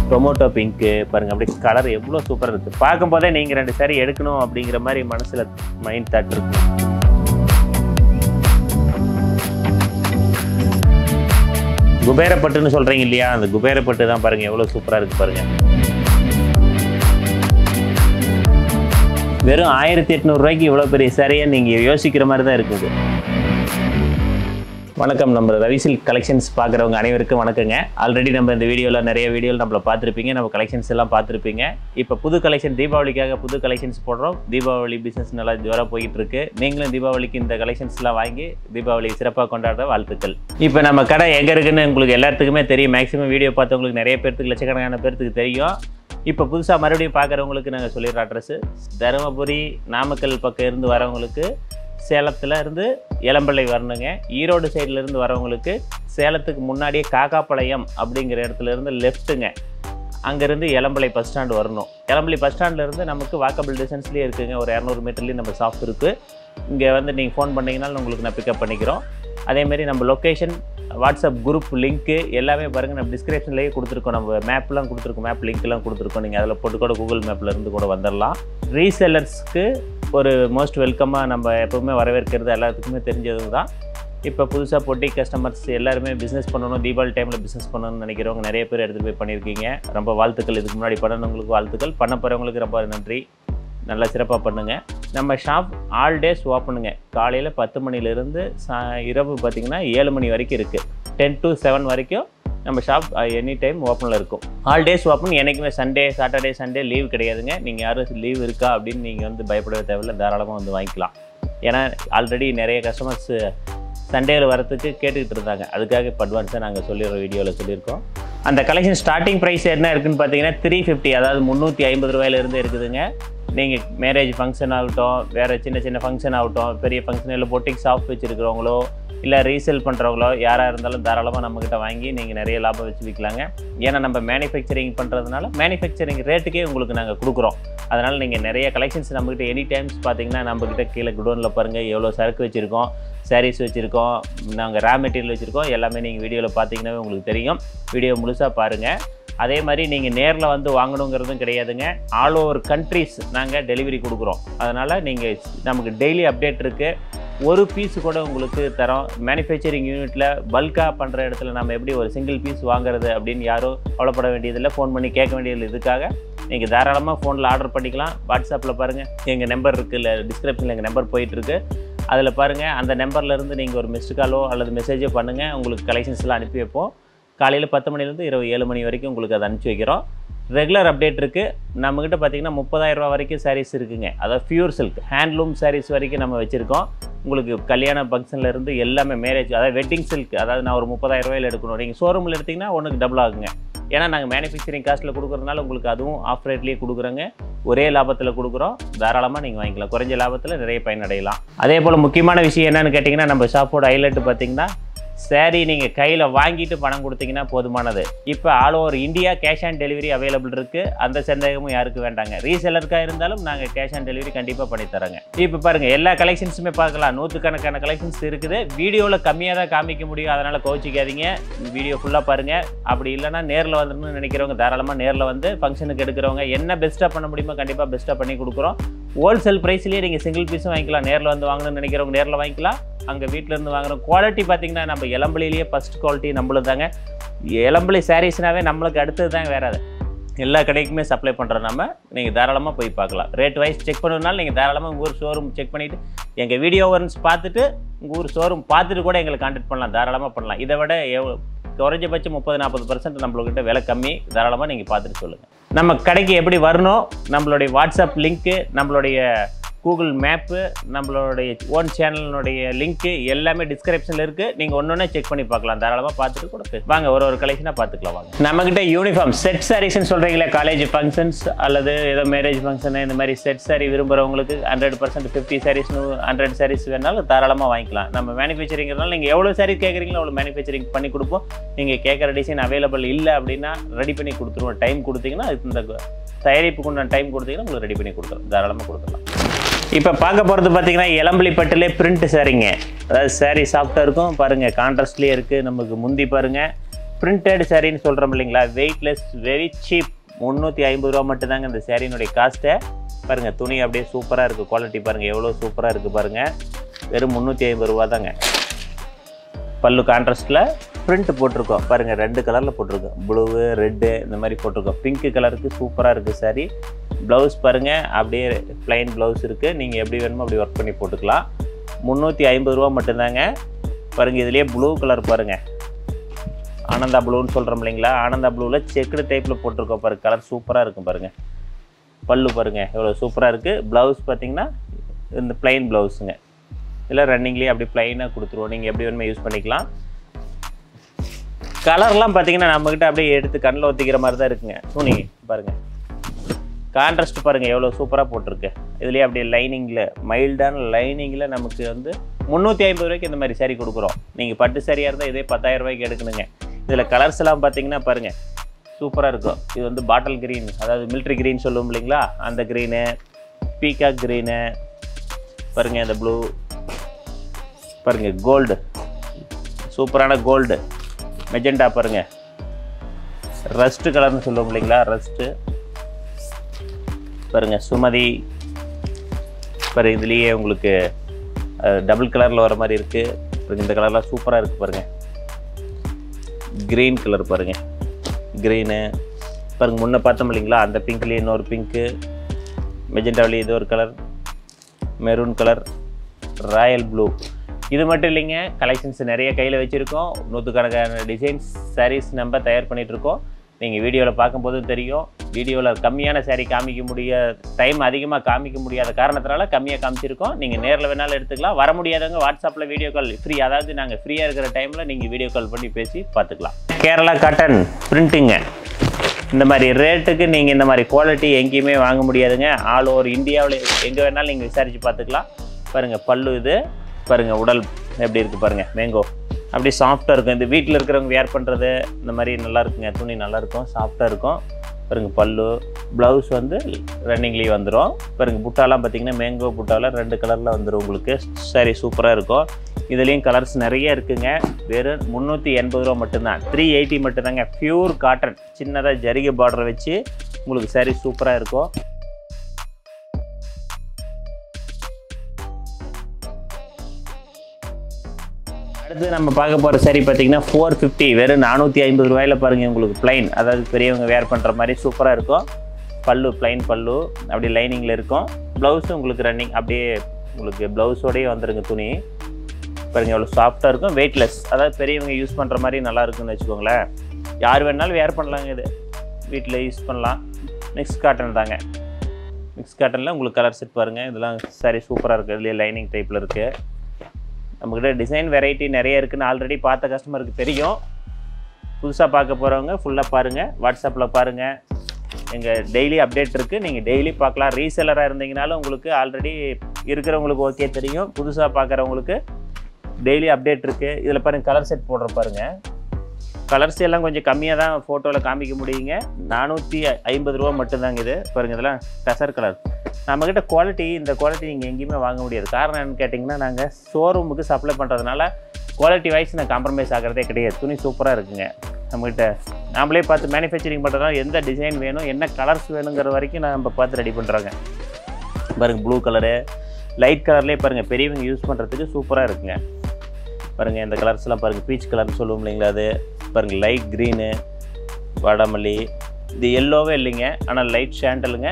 Tomato pink பாருங்க அப்படியே colour எவ்வளவு சூப்பரா இருக்கு பாக்கும்போதே நீங்க ரெண்டு saree எடுக்கணும் அப்படிங்கிற மாதிரி மனசுல மைண்ட் தாட் இருக்கு குபேரப்பட்டுன்னு சொல்றீங்க இல்லையா அந்த குபேரப்பட்டு தான் பாருங்க எவ்வளவு சூப்பரா இருக்கு பாருங்க வெறும் 1800 ரூபாய்க்கு இவ்வளவு பெரிய saree நீங்க யோசிக்கிற மாதிரி தான் இருக்குது வணக்கம் நம்ம ரவி சில்க் கலெக்ஷன்ஸ் பார்க்குறவங்க அனைவருக்கும் வணக்கங்க ஆல்ரெடி நம்ம இந்த வீடியோவில் நிறைய வீடியோவில் நம்மள பார்த்துருப்பீங்க நம்ம கலெக்ஷன்ஸ் எல்லாம் பார்த்துருப்பீங்க இப்போ புது கலெக்ஷன் தீபாவளிக்காக புது கலெக்ஷன்ஸ் போடுறோம் தீபாவளி பிஸ்னஸ் நல்லா ஜோராக போய்கிட்டு இருக்கு நீங்களும் தீபாவளிக்கு இந்த கலெக்ஷன்ஸ்லாம் வாங்கி தீபாவளி சிறப்பாக கொண்டாட வாழ்த்துக்கள் இப்போ நம்ம கடை எங்கே இருக்குன்னு உங்களுக்கு எல்லாத்துக்குமே தெரியும் மேக்ஸிமம் வீடியோ பார்த்தவங்களுக்கு நிறைய பேருக்கு லட்சக்கணக்கான பேருக்கு தெரியும் இப்போ புதுசாக மறுபடியும் பார்க்குறவங்களுக்கு நாங்கள் சொல்லிடுற அட்ரஸ் தருமபுரி நாமக்கல் பக்கம் இருந்து வரவங்களுக்கு சேலத்தில் இருந்து இளம்பிள்ளை வரணுங்க ஈரோடு சைடில் இருந்து வரவங்களுக்கு சேலத்துக்கு முன்னாடியே காக்காப்பாளையம் அப்படிங்கிற இடத்துல இருந்து லெஃப்ட்டுங்க அங்கேருந்து இளம்பிள்ளை பஸ் ஸ்டாண்டு வரணும் இளம்பிள்ளை பஸ் ஸ்டாண்ட்லேருந்து நமக்கு வாக்கபிள் டிஸ்டன்ஸ்லேயே இருக்குதுங்க ஒரு 200 மீட்டர்லேயும் நம்ம ஷாப் இருக்குது இங்கே வந்து நீங்கள் ஃபோன் பண்ணிங்கனாலும் உங்களுக்கு நான் பிக்கப் பண்ணிக்கிறோம் அதேமாரி நம்ம லொக்கேஷன் வாட்ஸ்அப் குரூப் லிங்க்கு எல்லாமே பாருங்கள் நம்ம டிஸ்கிரிப்ஷன்லேயே கொடுத்துருக்கோம் நம்ம மேப்லாம் கொடுத்துருக்கோம் மேப் லிங்க்லாம் கொடுத்துருக்கோம் நீங்கள் அதில் போட்டு கூட கூகுள் மேப்பில் இருந்து கூட வந்துடலாம் ரீசெல்லர்ஸ்க்கு ஒரு மோஸ்ட் வெல்கமாக நம்ம எப்போவுமே வரவேற்கிறது எல்லாத்துக்குமே தெரிஞ்சது தான் இப்போ புதுசாக பொட்டி கஸ்டமர்ஸ் எல்லாருமே பிஸ்னஸ் பண்ணணும் தீபாவளி டைமில் பிஸ்னஸ் பண்ணணும்னு நினைக்கிறவங்க நிறைய பேர் எடுத்துகிட்டு போய் பண்ணியிருக்கீங்க ரொம்ப வாழ்த்துக்கள் இதுக்கு முன்னாடி பண்ணவங்களுக்கு வாழ்த்துக்கள் பண்ண போகிறவங்களுக்கு ரொம்ப நன்றி நல்லா சிறப்பாக பண்ணுங்கள் நம்ம ஷாப் ஆல் டேஸ் ஓப்பனுங்க காலையில் 10 மணிலேருந்து இரவு பார்த்திங்கன்னா 7 மணி வரைக்கும் இருக்குது 10 to 7 வரைக்கும் நம்ம ஷாப் எனி டைம் ஓப்பனில் இருக்கும் ஆல் டேஸ் ஓப்பன் என்றைக்குமே சண்டே சாட்டர்டே சண்டே லீவ் கிடையாதுங்க நீங்கள் யாரும் லீவ் இருக்கா அப்படின்னு நீங்கள் வந்து பயப்படவே தேவையில்லை தாராளமாக வந்து வாங்கிக்கலாம் ஏன்னா ஆல்ரெடி நிறைய கஸ்டமர்ஸ் சண்டேயில் வரத்துக்கு கேட்டுக்கிட்டு இருந்தாங்க அதுக்காக இப்போ அட்வான்ஸாக நாங்கள் சொல்லிடுறோம் வீடியோவில் சொல்லியிருக்கோம் அந்த கலெக்ஷன் ஸ்டார்டிங் ப்ரைஸ் என்ன இருக்குதுன்னு பார்த்தீங்கன்னா 350 அதாவது 350 ரூபாயிலேருந்து இருக்குதுங்க நீங்கள் மேரேஜ் ஃபங்க்ஷன் ஆகட்டும் வேறு சின்ன சின்ன ஃபங்க்ஷன் ஆகட்டும் பெரிய ஃபங்க்ஷன் இல்லை பொட்டிக் ஷாப் வச்சுருக்கிறவங்களோ இல்லை ரீசேல் பண்ணுறவங்களோ யாராக இருந்தாலும் தாராளமாக நம்மக்கிட்ட வாங்கி நீங்கள் நிறைய லாபம் வச்சு விற்கலாங்க ஏன்னா நம்ம மேனுஃபேக்சரிங் பண்ணுறதுனால மேனுஃபேக்சரிங் ரேட்டுக்கே உங்களுக்கு நாங்கள் கொடுக்குறோம் அதனால் நீங்கள் நிறைய கலெக்ஷன்ஸ் நம்மக்கிட்ட எனி டைம்ஸ் பார்த்தீங்கன்னா நம்மக்கிட்ட கீழே குடோனில் பாருங்கள் எவ்வளோ சரக்கு வச்சுருக்கோம் சாரீஸ் வச்சுருக்கோம் நாங்கள் ரா மெட்டீரியல் வச்சுருக்கோம் எல்லாமே நீங்கள் வீடியோவில் பார்த்தீங்கன்னாவே உங்களுக்கு தெரியும் வீடியோ முழுசாக பாருங்கள் அதே மாதிரி நீங்கள் நேரில் வந்து வாங்கணுங்கிறதும் கிடையாதுங்க ஆல் ஓவர் கண்ட்ரீஸ் நாங்கள் டெலிவரி கொடுக்குறோம் அதனால் நீங்கள் நமக்கு டெய்லி அப்டேட் இருக்குது ஒரு பீஸ் கூட உங்களுக்கு தரோம் மேனுஃபேக்சரிங் யூனிட்டில் பல்காக பண்ணுற இடத்துல நம்ம எப்படி ஒரு சிங்கிள் பீஸ் வாங்குறது அப்படின்னு யாரும் கவலைப்பட வேண்டியதில்லை ஃபோன் பண்ணி கேட்க வேண்டியதில்லை இதுக்காக நீங்கள் தாராளமாக ஃபோனில் ஆர்டர் பண்ணிக்கலாம் வாட்ஸ்அப்பில் பாருங்கள் எங்கள் நம்பர் இருக்குது இல்லை டிஸ்கிரிப்ஷனில் எங்கள் நம்பர் போயிட்டுருக்கு அதில் பாருங்கள் அந்த நம்பர்லேருந்து நீங்கள் ஒரு மிஸ்டு காலோ அல்லது மெசேஜோ பண்ணுங்கள் உங்களுக்கு கலெக்ஷன்ஸ்லாம் அனுப்பி வைப்போம் காலையில் 10 மணிலேருந்து இரவு 7 மணி வரைக்கும் உங்களுக்கு அதை அனுப்பிச்சி வைக்கிறோம் ரெகுலர் அப்டேட் இருக்குது நம்மக்கிட்ட பார்த்திங்கன்னா 30,000 ரூபா வரைக்கும் சாரீஸ் இருக்குதுங்க அதாவது பியூர் சில்க் ஹேண்ட்லூம் சாரீஸ் வரைக்கும் நம்ம வச்சுருக்கோம் உங்களுக்கு கல்யாண ஃபங்க்ஷன்லேருந்து எல்லாமே மேரேஜ் அதாவது வெட்டிங் சில்க் அதாவது நான் ஒரு 30,000 ரூபாயில் எடுக்கணும் நீங்கள் ஷோரூமில் எடுத்திங்கன்னா ஒன்றுக்கு டபுள் ஆகுங்க ஏன்னா நாங்கள் மேனுஃபேக்சரிங் காஸ்ட்டில் கொடுக்குறதுனால உங்களுக்கு அதுவும் ஆஃப் ரேட்லேயே கொடுக்குறோங்க ஒரே லாபத்தில் கொடுக்குறோம் தாராளமாக நீங்கள் வாங்கிக்கலாம் குறைஞ்ச லாபத்தில் நிறைய பயனடையலாம் அதே போல் முக்கியமான விஷயம் என்னென்னு கேட்டிங்கன்னா நம்ம ஷாப்போட ஹைலைட் பார்த்திங்கன்னா சாரீ நீங்கள் கையில் வாங்கிட்டு பணம் கொடுத்தீங்கன்னா போதுமானது இப்போ all over India cash on delivery available இருக்குது அந்த சந்தேகமும் யாருக்கு வேண்டாங்க ரீசெல்லருக்காக இருந்தாலும் நாங்கள் கேஷ் ஆன் டெலிவரி கண்டிப்பாக பண்ணித்தரோங்க இப்போ பாருங்கள் எல்லா கலெக்ஷன்ஸுமே பார்க்கலாம் 100கணக்கான கலெக்ஷன்ஸ் இருக்குது வீடியோவில் கம்மியாக தான் காமிக்க முடியும் அதனால் கோச்சிக்காதீங்க வீடியோ ஃபுல்லாக பாருங்கள் அப்படி இல்லைனா நேரில் வந்துடணும்னு நினைக்கிறவங்க தாராளமாக நேரில் வந்து ஃபங்க்ஷனுக்கு எடுக்கிறவங்க என்ன பெஸ்ட்டாக பண்ண முடியுமோ கண்டிப்பாக பெஸ்ட்டாக பண்ணி கொடுக்குறோம் ஹோல்சேல் ப்ரைஸ்லேயே நீங்கள் சிங்கிள் பீஸும் வாங்கிக்கலாம் நேரில் வந்து வாங்கணும்னு நினைக்கிறவங்க நேரில் வாங்கிக்கலாம் அங்கே வீட்டிலேருந்து வாங்குகிறோம் குவாலிட்டி பார்த்திங்கன்னா நம்ம இளம்பிள்ளையிலேயே ஃபஸ்ட் குவாலிட்டி நம்மளுக்கு தாங்க இளம்பிள்ளை சாரீஸ்னாவே நம்மளுக்கு அடுத்தது தாங்க வேறு எல்லா கடைக்குமே சப்ளை பண்ணுறோம் நம்ம நீங்கள் தாராளமாக போய் பார்க்கலாம் ரேட் வைஸ் செக் பண்ணுறதுனால நீங்கள் தாராளமாக உங்கள் ஊர் ஷோரூம் செக் பண்ணிவிட்டு எங்கள் வீடியோ ஒன்ஸ் பார்த்துட்டு உங்கள் ஊர் ஷோரூம் பார்த்துட்டு கூட எங்களை கான்டாக்ட் பண்ணலாம் தாராளமாக பண்ணலாம் இதை விட குறைஞ்சபட்சம் 30-40% நம்மளுக்கிட்ட விலை கம்மி தாராளமாக நீங்கள் பார்த்துட்டு சொல்லுங்கள் நம்ம கடைக்கு எப்படி வரணும் நம்மளுடைய வாட்ஸ்அப் லிங்க்கு நம்மளுடைய கூகுள் மேப்பு நம்மளுடைய ஓன் சேனலினுடைய லிங்க்கு எல்லாமே டிஸ்கிரிப்ஷனில் இருக்குது நீங்கள் ஒன்று செக் பண்ணி பார்க்கலாம் தாராளமாக பார்த்துட்டு கூட வாங்க ஒரு கலெக்ஷனாக பார்த்துக்கலாம் வாங்க நம்மக்கிட்ட யூனிஃபார்ம் செட் சாரீஸ்ன்னு சொல்கிறீங்களா காலேஜ் ஃபங்க்ஷன்ஸ் அல்லது ஏதோ மேரேஜ் ஃபங்க்ஷனு இந்த மாதிரி செட் சாரீ விரும்புகிறவங்களுக்கு 100% 50 சாரீஸ் 100 சாரீஸ் வேணாலும் தாராளமாக வாங்கிக்கலாம் நம்ம மேனுஃபேக்சரிங்கிறதுனால நீங்கள் எவ்வளோ சாரீ கேட்குறீங்களோ அவ்வளோ மேனுஃபேக்சரிங் பண்ணி கொடுப்போம் நீங்கள் கேட்குற டிசைன் அவைலபிள் இல்லை அப்படின்னா ரெடி பண்ணி கொடுத்துருவோம் டைம் கொடுத்தீங்கன்னா இந்த தயாரிப்புக்கு உண்டான டைம் கொடுத்தீங்கன்னா உங்களுக்கு ரெடி பண்ணி கொடுத்துரும் தாராளமாக கொடுத்துடலாம் இப்போ பார்க்க போகிறது பார்த்தீங்கன்னா இளம்பிள்ளை பட்டுலே பிரிண்ட் சாரீங்க அதாவது சாரீ சாஃப்டாக இருக்கும் பாருங்கள் கான்ட்ராஸ்ட்லேயே இருக்குது நமக்கு முந்தி பாருங்கள் பிரிண்டட் சாரின்னு சொல்கிறோம் இல்லைங்களா, வெயிட்லெஸ், வெரி சீப். 350 ரூபா மட்டும்தாங்க இந்த சாரியினுடைய காஸ்ட்டை. பாருங்கள், துணி அப்படியே சூப்பராக இருக்குது. குவாலிட்டி பாருங்கள் எவ்வளோ சூப்பராக இருக்குது பாருங்கள். வெறும் 350 ரூபா தாங்க. பல்லு கான்ட்ராஸ்ட்டில் பிரிண்ட் போட்டிருக்கோம் பாருங்கள், 2 கலரில் போட்டிருக்கோம். ப்ளூவு, ரெட்டு இந்த மாதிரி போட்டிருக்கோம். பிங்க்கு கலருக்கு சூப்பராக இருக்குது சாரி. ப்ளவுஸ் பாருங்கள், அப்படியே ப்ளைன் ப்ளவுஸ் இருக்குது. நீங்கள் எப்படி வேணுமோ அப்படி ஒர்க் பண்ணி போட்டுக்கலாம். 350 ரூபா மட்டும்தாங்க. பாருங்கள், இதுலேயே ப்ளூ கலர் பாருங்கள், ஆனந்தா ப்ளூன்னு சொல்கிறோம் இல்லைங்களா, ஆனந்தா ப்ளூவில் செக்குடு டைப்பில் போட்டிருக்கோம் பாருங்கள். கலர் சூப்பராக இருக்கும் பாருங்கள். பல்லு பாருங்கள் எவ்வளோ சூப்பராக இருக்குது. ப்ளவுஸ் பார்த்திங்கன்னா இந்த ப்ளைன் ப்ளவுஸுங்க. இல்லை ரன்னிங்லேயே அப்படி ப்ளைனாக கொடுத்துருவோம். நீங்கள் எப்படி வேணுமோ யூஸ் பண்ணிக்கலாம். கலர்லாம் பார்த்திங்கன்னா நம்மக்கிட்ட அப்படியே எடுத்து கண்ணில் ஒத்திக்கிற மாதிரி தான் இருக்குங்க. துணி பாருங்கள், கான்ட்ராஸ்ட் பாருங்கள் எவ்வளோ சூப்பராக போட்டிருக்கு. இதுலேயே அப்படியே லைனிங்கில், மைல்டான லைனிங்கில் நமக்கு வந்து 350 ரூபாய்க்கு இந்த மாதிரி சாரீ கொடுக்குறோம். நீங்கள் பட்டு சாரியாக இருந்தால் இதே 10,000 ரூபாய்க்கு எடுக்கணுங்க. இதில் கலர்ஸ் எல்லாம் பார்த்தீங்கன்னா பாருங்கள் சூப்பராக இருக்கும். இது வந்து பாட்டில் க்ரீன், அதாவது மிலிட்ரி க்ரீன் சொல்லுவோம் இல்லைங்களா, அந்த க்ரீனு, பீகாக் க்ரீனு பாருங்கள், இந்த ப்ளூ பாருங்கள், கோல்டு, சூப்பரான கோல்டு, மெஜெண்டா பாருங்கள், ரஸ்ட்டு கலர்னு சொல்லுவோம் இல்லைங்களா, ரஸ்ட்டு பாருங்கள், சுமதி பாருங்கள். இதுலேயே உங்களுக்கு டபுள் கலரில் வர மாதிரி இருக்குது பாருங்கள். இந்த கலர்லாம் சூப்பராக இருக்குது பாருங்கள். க்ரீன் கலர் பாருங்கள், க்ரீனு பாருங்கள். முன்னே பார்த்தோம் இல்லைங்களா, அந்த பிங்க்லேயே இன்னொரு பிங்க்கு, மெஜெண்டாவிலேயே இது ஒரு colour, maroon colour, royal blue. இது மட்டும் இல்லைங்க, கலெக்ஷன்ஸ் நிறைய கையில் வச்சுருக்கோம். 100கணக்கான டிசைன்ஸ் சாரீஸ் நம்ம தயார் பண்ணிகிட்ருக்கோம். நீங்கள் வீடியோவில் பார்க்கும்போது தெரியும். வீடியோவில் கம்மியான சாரீ காமிக்க டைம் அதிகமாக காமிக்க முடியாத காரணத்தினால கம்மியாக காமிச்சிருக்கோம். நீங்கள் நேரில் வேணாலும் எடுத்துக்கலாம். வர முடியாதவங்க வாட்ஸ்அப்பில் வீடியோ கால் ஃப்ரீ, அதாவது நாங்கள் ஃப்ரீயாக இருக்கிற டைமில் நீங்கள் வீடியோ கால் பண்ணி பேசி பார்த்துக்கலாம். Kerala cotton printing. இந்த மாதிரி ரேட்டுக்கு நீங்கள் இந்த மாதிரி குவாலிட்டி எங்கேயுமே வாங்க முடியாதுங்க. ஆல் ஓவர் இந்தியாவில் எங்கே வேணாலும் நீங்கள் விசாரித்து பார்த்துக்கலாம். பாருங்கள், பல்லு இது பாருங்கள், உடல் எப்படி இருக்குது பாருங்கள், மேங்கோ அப்படி சாஃப்டாக இருக்கும். இந்த வீட்டில் இருக்கிறவங்க வேர் பண்ணுறது இந்த மாதிரி நல்லா இருக்குங்க. துணி நல்லாயிருக்கும், சாஃப்டாக இருக்கும் பாருங்கள். பல்லு, ப்ளவுஸ் வந்து ரன்னிங்லேயே வந்துடும் பாருங்கள். புட்டாலாம் பார்த்திங்கன்னா மேங்கோ புட்டாவில் 2 கலரில் வந்துடும் உங்களுக்கு. சாரி சூப்பராக இருக்கும். இதுலேயும் கலர்ஸ் நிறைய இருக்குங்க. வெறும் 380 ரூபா மட்டும்தான். 380 மட்டும்தாங்க. ப்யூர் காட்டன், சின்னதாக ஜரிகை பார்டர் வச்சு உங்களுக்கு சாரி சூப்பராக இருக்கும். அடுத்து நம்ம பார்க்க போகிற சாரி பார்த்திங்கன்னா 450, வெறும் 450 ரூபாயில் பாருங்கள். உங்களுக்கு ப்ளைன், அதாவது பெரியவங்க வேர் பண்ணுற மாதிரி சூப்பராக இருக்கும். பல்லு ப்ளைன் பல்லு, அப்படியே லைனிங்கில் இருக்கும். ப்ளவுஸும் உங்களுக்கு ரன்னிங், அப்படியே உங்களுக்கு ப்ளவுஸோடையே வந்துருங்க. துணி பாருங்கள் எவ்வளோ சாஃப்டாக இருக்கும், வெயிட்லெஸ், அதாவது பெரியவங்க யூஸ் பண்ணுற மாதிரி நல்லா இருக்குன்னு வச்சுக்கோங்களேன். யார் வேணாலும் வேர் பண்ணலாங்க. இது வீட்டில் யூஸ் பண்ணலாம். மிக்ஸ் காட்டன் தாங்க. மிக்ஸ் காட்டனில் உங்களுக்கு கலர் செட் பாருங்கள். இதெல்லாம் சாரி சூப்பராக இருக்குது. இதுலேயே லைனிங் டைப்பில் இருக்குது. நம்மக்கிட்ட டிசைன் வெரைட்டி நிறைய இருக்குதுன்னு ஆல்ரெடி பார்த்த கஸ்டமருக்கு தெரியும். புதுசாக பார்க்க போகிறவங்க ஃபுல்லாக பாருங்கள், வாட்ஸ்அப்பில் பாருங்கள். எங்கள் டெய்லி அப்டேட் இருக்குது, நீங்கள் டெய்லி பார்க்கலாம். ரீசெல்லராக இருந்தீங்கனாலும் உங்களுக்கு ஆல்ரெடி இருக்கிறவங்களுக்கு ஓகே தெரியும். புதுசாக பார்க்குறவங்களுக்கு டெய்லி அப்டேட் இருக்குது. இதில் பாருங்கள், கலர் செட் போடுற பாருங்கள். கலர்ஸ் எல்லாம் கொஞ்சம் கம்மியாக தான் ஃபோட்டோவில் காமிக்க முடியுங்க. 450 ரூபா மட்டும்தாங்க இது பாருங்கள். இதெல்லாம் டசர் கலர். நம்மக்கிட்ட குவாலிட்டி, இந்த குவாலிட்டி நீங்கள் எங்கேயுமே வாங்க முடியாது. காரணம் என்னென்னு கேட்டிங்கன்னா, நாங்கள் ஷோரூமுக்கு சப்ளை பண்ணுறதுனால குவாலிட்டி வைஸ் நான் காம்ப்ரமைஸ் ஆகிறதே கிடையாது. துணி சூப்பராக இருக்குங்க. நம்மகிட்ட நாமளே பார்த்து மேனுஃபேக்சரிங் பண்ணுறதுனால எந்த டிசைன் வேணும், என்ன கலர்ஸ் வேணுங்கிற வரைக்கும் நம்ம பார்த்து ரெடி பண்ணுறாங்க. பாருங்கள், ப்ளூ கலரு, லைட் கலர்லேயே பாருங்கள், பெரியவங்க யூஸ் பண்ணுறதுக்கு சூப்பராக இருக்குங்க. பாருங்கள், இந்த கலர்ஸ்லாம் பாருங்கள், பீச் கலர்னு சொல்லுவோம் இல்லைங்களா, அது பாருங்கள், லைட் க்ரீனு, வாடாமல்லி, இது எல்லோவே இல்லைங்க, ஆனால் லைட் ஷாண்டலுங்க.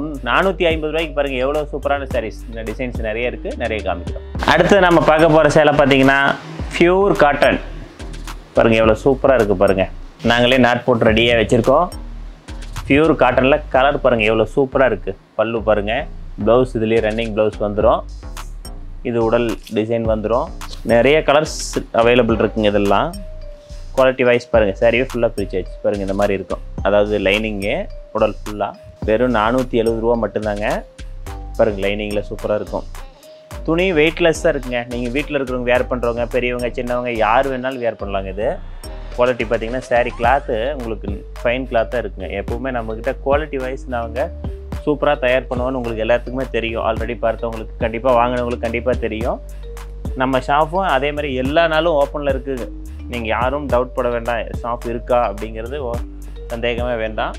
450 ரூபாய்க்கு பாருங்கள் எவ்வளோ சூப்பரான சாரீஸ். இந்த டிசைன்ஸ் நிறைய இருக்குது, நிறைய காமிக்கிறோம். அடுத்து நம்ம பார்க்க போகிற சேலை பார்த்தீங்கன்னா ப்யூர் காட்டன். பாருங்கள் எவ்வளோ சூப்பராக இருக்குது பாருங்கள். நாங்களே நாட் போட்டு ரெடியாக வச்சுருக்கோம். ப்யூர் காட்டனில் கலர் பாருங்கள் எவ்வளோ சூப்பராக இருக்குது. பல்லு பாருங்கள், ப்ளவுஸ் இதுலேயே ரன்னிங் ப்ளவுஸ் வந்துடும். இது உடல் டிசைன் வந்துடும். நிறைய கலர்ஸ் அவைலபிள் இருக்குங்க. இதெல்லாம் குவாலிட்டி வைஸ் பாருங்கள். சாரியே ஃபுல்லாக பிரிச்சாச்சு பாருங்கள். இந்த மாதிரி இருக்கும், அதாவது லைனிங்கு உடல் ஃபுல்லாக. வெறும் 470 ரூபா மட்டும்தாங்க. பாருங்கள், லைனிங்கில் சூப்பராக இருக்கும். துணி வெயிட்லெஸ்ஸாக இருக்குங்க. நீங்கள் வீட்டில் இருக்கிறவங்க வேர் பண்ணுறவங்க, பெரியவங்க, சின்னவங்க யார் வேணாலும் வேர் பண்ணலாங்க. இது குவாலிட்டி பார்த்திங்கன்னா சாரீ கிளாத்து உங்களுக்கு ஃபைன் கிளாத்தாக இருக்குங்க. எப்போவுமே நம்மக்கிட்ட குவாலிட்டி வைஸ் நாங்கள் சூப்பராக தயார் பண்ணுவோன்னு உங்களுக்கு எல்லாத்துக்குமே தெரியும். ஆல்ரெடி பார்த்தவங்களுக்கு, கண்டிப்பாக வாங்கினவங்களுக்கு கண்டிப்பாக தெரியும். நம்ம ஷாப்பும் அதே மாதிரி எல்லா நாளும் ஓப்பனில் இருக்குது. நீங்கள் யாரும் டவுட் பட வேண்டாம், ஷாப் இருக்கா அப்படிங்கிறது சந்தேகமே வேண்டாம்.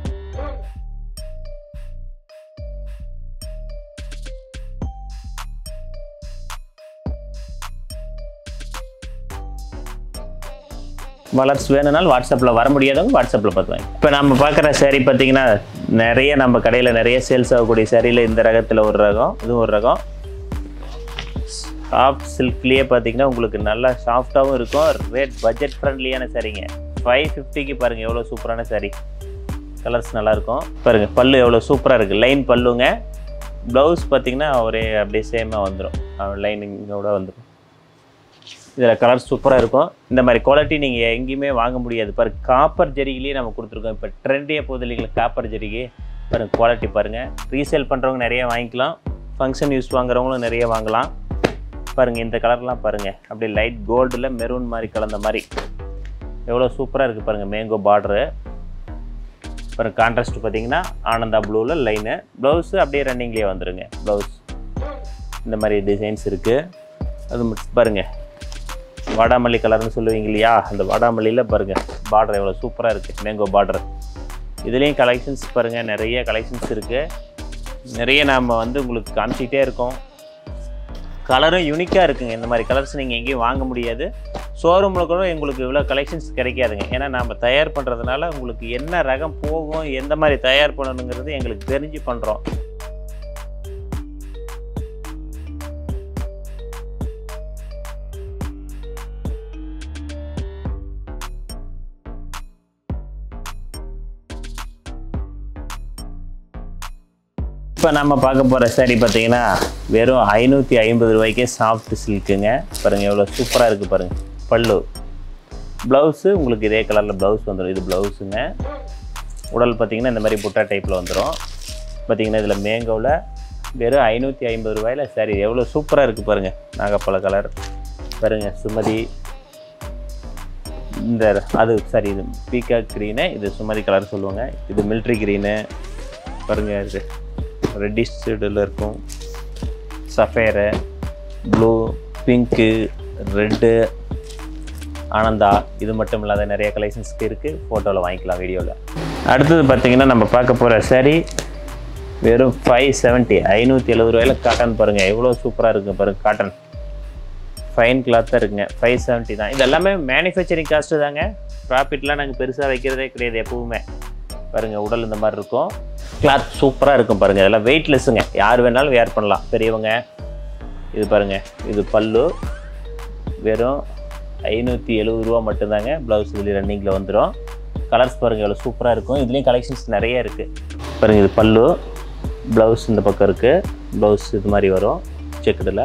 கலர்ஸ் வேணும்னாலும் வாட்ஸ்அப்பில் வர முடியாதவங்க வாட்ஸ்அப்பில் பார்த்துவாங்க. இப்போ நம்ம பார்க்குற சேரீ பார்த்தீங்கன்னா நிறைய நம்ம கடையில் நிறைய சேல்ஸ் ஆகக்கூடிய சேரீயில் இந்த ரகத்தில் ஒரு ரகம், இதுவும் ஒரு ரகம். சாஃப்ட் சில்க்லேயே பார்த்தீங்கன்னா உங்களுக்கு நல்லா சாஃப்டாகவும் இருக்கும். Rate budget ஃப்ரெண்ட்லியான சாரீங்க. 550க்கு பாருங்கள் எவ்வளோ சூப்பரான சாரீ. கலர்ஸ் நல்லாயிருக்கும் பாருங்கள். பல்லு எவ்வளோ சூப்பராக இருக்குது, லைன் பல்லுங்க. ப்ளவுஸ் பார்த்தீங்கன்னா ஒரே அப்படியே சேமாக வந்துடும், லைனிங்கோட வந்துடும். இதில் கலர் சூப்பராக இருக்கும். இந்த மாதிரி குவாலிட்டி நீங்கள் எங்கேயுமே வாங்க முடியாது. பாருங்கள் காப்பர் ஜரிகிலேயே நம்ம கொடுத்துருக்கோம். இப்போ ட்ரெண்டியாக போகுது இல்லைங்களா காப்பர் ஜரிகை. பாருங்கள் குவாலிட்டி பாருங்கள். ரீசேல் பண்ணுறவங்க நிறைய வாங்கிக்கலாம், ஃபங்க்ஷன் யூஸ் வாங்குறவங்களும் நிறைய வாங்கலாம். பாருங்கள் இந்த கலர்லாம் பாருங்கள், அப்படியே லைட் கோல்டில் மெரூன் மாதிரி கலந்த மாதிரி எவ்வளோ சூப்பராக இருக்குது பாருங்கள். மேங்கோ பார்டரு பாருங்கள். கான்ட்ராஸ்ட் பார்த்தீங்கன்னா ஆனந்தா ப்ளூவில் லைனு. ப்ளவுஸு அப்படியே ரன்னிங்லேயே வந்துடுங்க. ப்ளவுஸ் இந்த மாதிரி டிசைன்ஸ் இருக்குது. அது பாருங்கள் வாடாமல்லி கலர்னு சொல்லுவீங்க இல்லையா, அந்த வாடாமல்லியில் பாருங்கள் பார்டர் எவ்வளோ சூப்பராக இருக்குது, மேங்கோ பார்டர். இதுலேயும் கலெக்ஷன்ஸ் பாருங்கள், நிறைய கலெக்ஷன்ஸ் இருக்குது. நிறைய நாம் உங்களுக்கு காமிச்சிக்கிட்டே இருக்கோம். கலரும் யூனிக்காக இருக்குங்க. இந்த மாதிரி கலர்ஸ் நீங்கள் எங்கேயும் வாங்க முடியாது. ஷோரூமில் கூட உங்களுக்கு இவ்வளோ கலெக்ஷன்ஸ் கிடைக்காதுங்க. ஏன்னா நம்ம தயார் பண்ணுறதுனால உங்களுக்கு என்ன ரகம் போகும், எந்த மாதிரி தயார் பண்ணணுங்கிறது எங்களுக்கு தெரிஞ்சு பண்ணுறோம். இப்போ நம்ம பார்க்க போகிற சாரீ பார்த்தீங்கன்னா வெறும் 550 ரூபாய்க்கே சாஃப்ட் சில்க்குங்க. பாருங்கள் எவ்வளோ சூப்பராக இருக்குது பாருங்கள். பல்லு ப்ளவுஸு உங்களுக்கு இதே கலரில் ப்ளவுஸ் வந்துடும். இது ப்ளவுஸுங்க. உடல் பார்த்திங்கன்னா இந்த மாதிரி புட்டா டைப்பில் வந்துடும். பார்த்திங்கன்னா இதில் மேங்கோவில் வெறும் 550 ரூபாயில் சாரீ எவ்வளோ சூப்பராக இருக்குது பாருங்கள். நாகப்பழ கலர் பாருங்கள். சுமதி இந்த அது சாரி இது பீகாக் க்ரீனு, இது சுமதி கலர் சொல்லுவாங்க. இது மில்ட்ரி க்ரீனு பாருங்கள். இது ரெட்டிஷ் ஷேடில் இருக்கும். சஃபேரு, ப்ளூ, பிங்க்கு, ரெட்டு, ஆனந்தா. இது மட்டும் இல்லாத நிறைய கலெக்ஷன்ஸ்க்கு இருக்குது. ஃபோட்டோவில் வாங்கிக்கலாம் வீடியோவில். அடுத்தது பார்த்திங்கன்னா நம்ம பார்க்க போகிற சாரீ வெறும் 570 570 ரூபாயில் காட்டன் பாருங்கள் எவ்வளோ சூப்பராக இருக்குது பாருங்கள். காட்டன் ஃபைன் கிளாத்தாக இருக்குங்க. 570 தான். இது எல்லாமே மேனுஃபேக்சரிங் காஸ்ட்டு தாங்க. ப்ராஃபிட்லாம் நாங்கள் பெருசாக வைக்கிறதே கிடையாது எப்பவுமே. பாருங்கள் உடல் இந்த மாதிரி இருக்கும். கிளாத் சூப்பராக இருக்கும் பாருங்கள். இதெல்லாம் வெயிட்லெஸ்ஸுங்க, யார் வேணாலும் வேர் பண்ணலாம், பெரியவங்க. இது பாருங்கள், இது பல்லு வெறும் 570 ரூபா மட்டும்தாங்க. ப்ளவுஸ் இதுலேயும் ரன்னிங்கில் வந்துடும். கலர்ஸ் பாருங்கள் எவ்வளோ சூப்பராக இருக்கும். இதுலேயும் கலெக்ஷன்ஸ் நிறைய இருக்குது பாருங்கள். இது பல்லு, ப்ளவுஸ் இந்த பக்கம் இருக்குது. ப்ளவுஸ் இது மாதிரி வரும் செக்குடில்.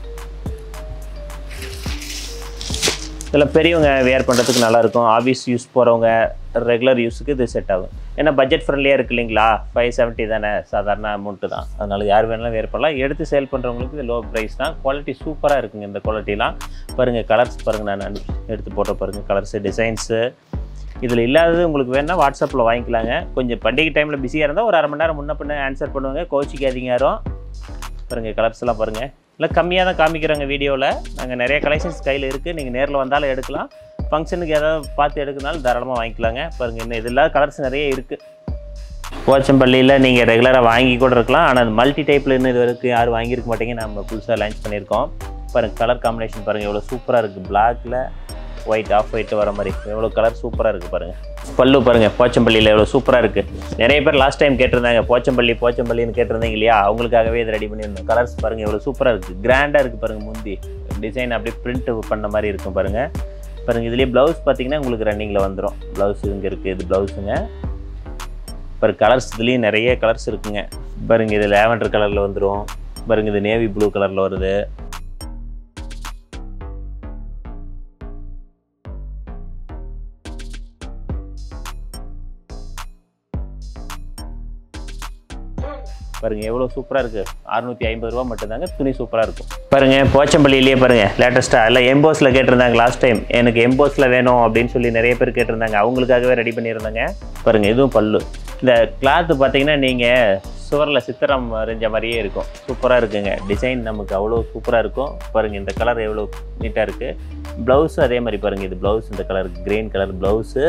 இதில் பெரியவங்க வேர் பண்ணுறதுக்கு நல்லாயிருக்கும். ஆஃபீஸ் யூஸ் போகிறவங்க ரெகுலர் யூஸுக்கு இது செட் ஆகும். ஏன்னா பட்ஜெட் ஃப்ரெண்ட்லியாக இருக்குது இல்லைங்களா. 570 தானே, சாதாரண அமௌண்ட்டு தான். அதனால் யார் வேணாலும் வேர் பண்ணலாம். எடுத்து சேல் பண்ணுறவங்களுக்கு இது லோ ப்ரைஸ் தான். குவாலிட்டி சூப்பராக இருக்குங்க. இந்த குவாலிட்டிலாம் பாருங்கள். கலர்ஸ் பாருங்கள், நான் எடுத்து போட்ட பாருங்கள் கலர்ஸு, டிசைன்ஸு. இதில் இல்லாதது உங்களுக்கு வேணுன்னா வாட்ஸ்அப்பில் வாங்கிக்கலாங்க. கொஞ்சம் பண்டிகை டைமில் பிஸியாக இருந்தால் ஒரு 1/2 மணி நேரம் முன்ன பின்ன ஆன்சர் பண்ணுவாங்க. கோச்சிக்காதீங்க யாரும். பாருங்கள் கலர்ஸ் எல்லாம் பாருங்கள். இல்லை கம்மியாக தான் காமிக்கிறாங்க வீடியோவில். நாங்கள் நிறைய கலெக்ஷன்ஸ் கையில் இருக்குது. நீங்கள் நேரில் வந்தாலும் எடுக்கலாம். ஃபங்க்ஷனுக்கு ஏதாவது பார்த்து எடுக்கனாலும் தாராளமாக வாங்கிக்கலாங்க. பாருங்கள் இன்னும் இது இல்லாத கலர்ஸ் நிறைய இருக்குது. போச்சம்பள்ளியில் நீங்கள் ரெகுலராக வாங்கி கூட இருக்கலாம். ஆனால் அது மல்டி டைப்பில் இன்னும் இது வரைக்கும் யாரும் வாங்கியிருக்க மாட்டேங்க. நம்ம புதுசாக லான்ச் பண்ணியிருக்கோம். பாருங்கள் கலர் காம்பினேஷன் பாருங்கள் எவ்வளோ சூப்பராக இருக்குது. பிளாக்கில் ஒயிட், ஆஃப் ஒயிட் வர மாதிரி எவ்வளோ கலர் சூப்பராக இருக்குது பாருங்கள். பல்லு பாருங்கள் போச்சம்பள்ளியில் எவ்வளோ சூப்பராக இருக்குது. நிறைய பேர் லாஸ்ட் டைம் கேட்டிருந்தாங்க போச்சம்பள்ளின்னு கேட்டிருந்தீங்க இல்லையா, அவங்களுக்காகவே இது ரெடி பண்ணியிருந்தோம். கலர்ஸ் பாருங்கள் எவ்வளோ சூப்பராக இருக்குது. கிராண்டாக இருக்குது பாருங்கள். முந்தி டிசைன் அப்படியே பிரிண்ட் பண்ண மாதிரி இருக்கும் பாருங்கள். பாருங்கள் இதுலேயே ப்ளவுஸ் பார்த்தீங்கன்னா உங்களுக்கு ரன்னிங்கில் வந்துடும். ப்ளவுஸ் இங்கே இருக்குது. இது ப்ளவுஸுங்க. பாருங்கள் கலர்ஸ் இதுலேயும் நிறைய கலர்ஸ் இருக்குங்க. பாருங்கள் இது லேவண்டர் கலரில் வந்துடும். பாருங்கள் இது நேவி ப்ளூ கலரில் வருது. பாருங்கள் எவ்வளோ சூப்பராக இருக்குது. 650 ரூபா மட்டும்தாங்க. துணி சூப்பராக இருக்கும். பாருங்கள் போச்சம்பள்ளியிலேயே பாருங்கள் லேட்டஸ்ட்டாக எல்லாம் எம்போஸில் கேட்டிருந்தாங்க லாஸ்ட் டைம். எனக்கு எம்போஸில் வேணும் அப்படின்னு சொல்லி நிறைய பேர் கேட்டிருந்தாங்க. அவங்களுக்காகவே ரெடி பண்ணியிருந்தாங்க. பாருங்கள் இதுவும் பல்லு. இந்த கிளாத்து பார்த்தீங்கன்னா நீங்கள் சுவரில் சித்திரம் வரைஞ்ச மாதிரியே இருக்கும். சூப்பராக இருக்குங்க. டிசைன் நமக்கு அவ்வளோ சூப்பராக இருக்கும். பாருங்கள் இந்த கலர் எவ்வளோ நீட்டாக இருக்குது. ப்ளவுஸு அதே மாதிரி பாருங்கள், இது ப்ளவுஸ் இந்த கலர் கிரீன் கலர் ப்ளவுஸு.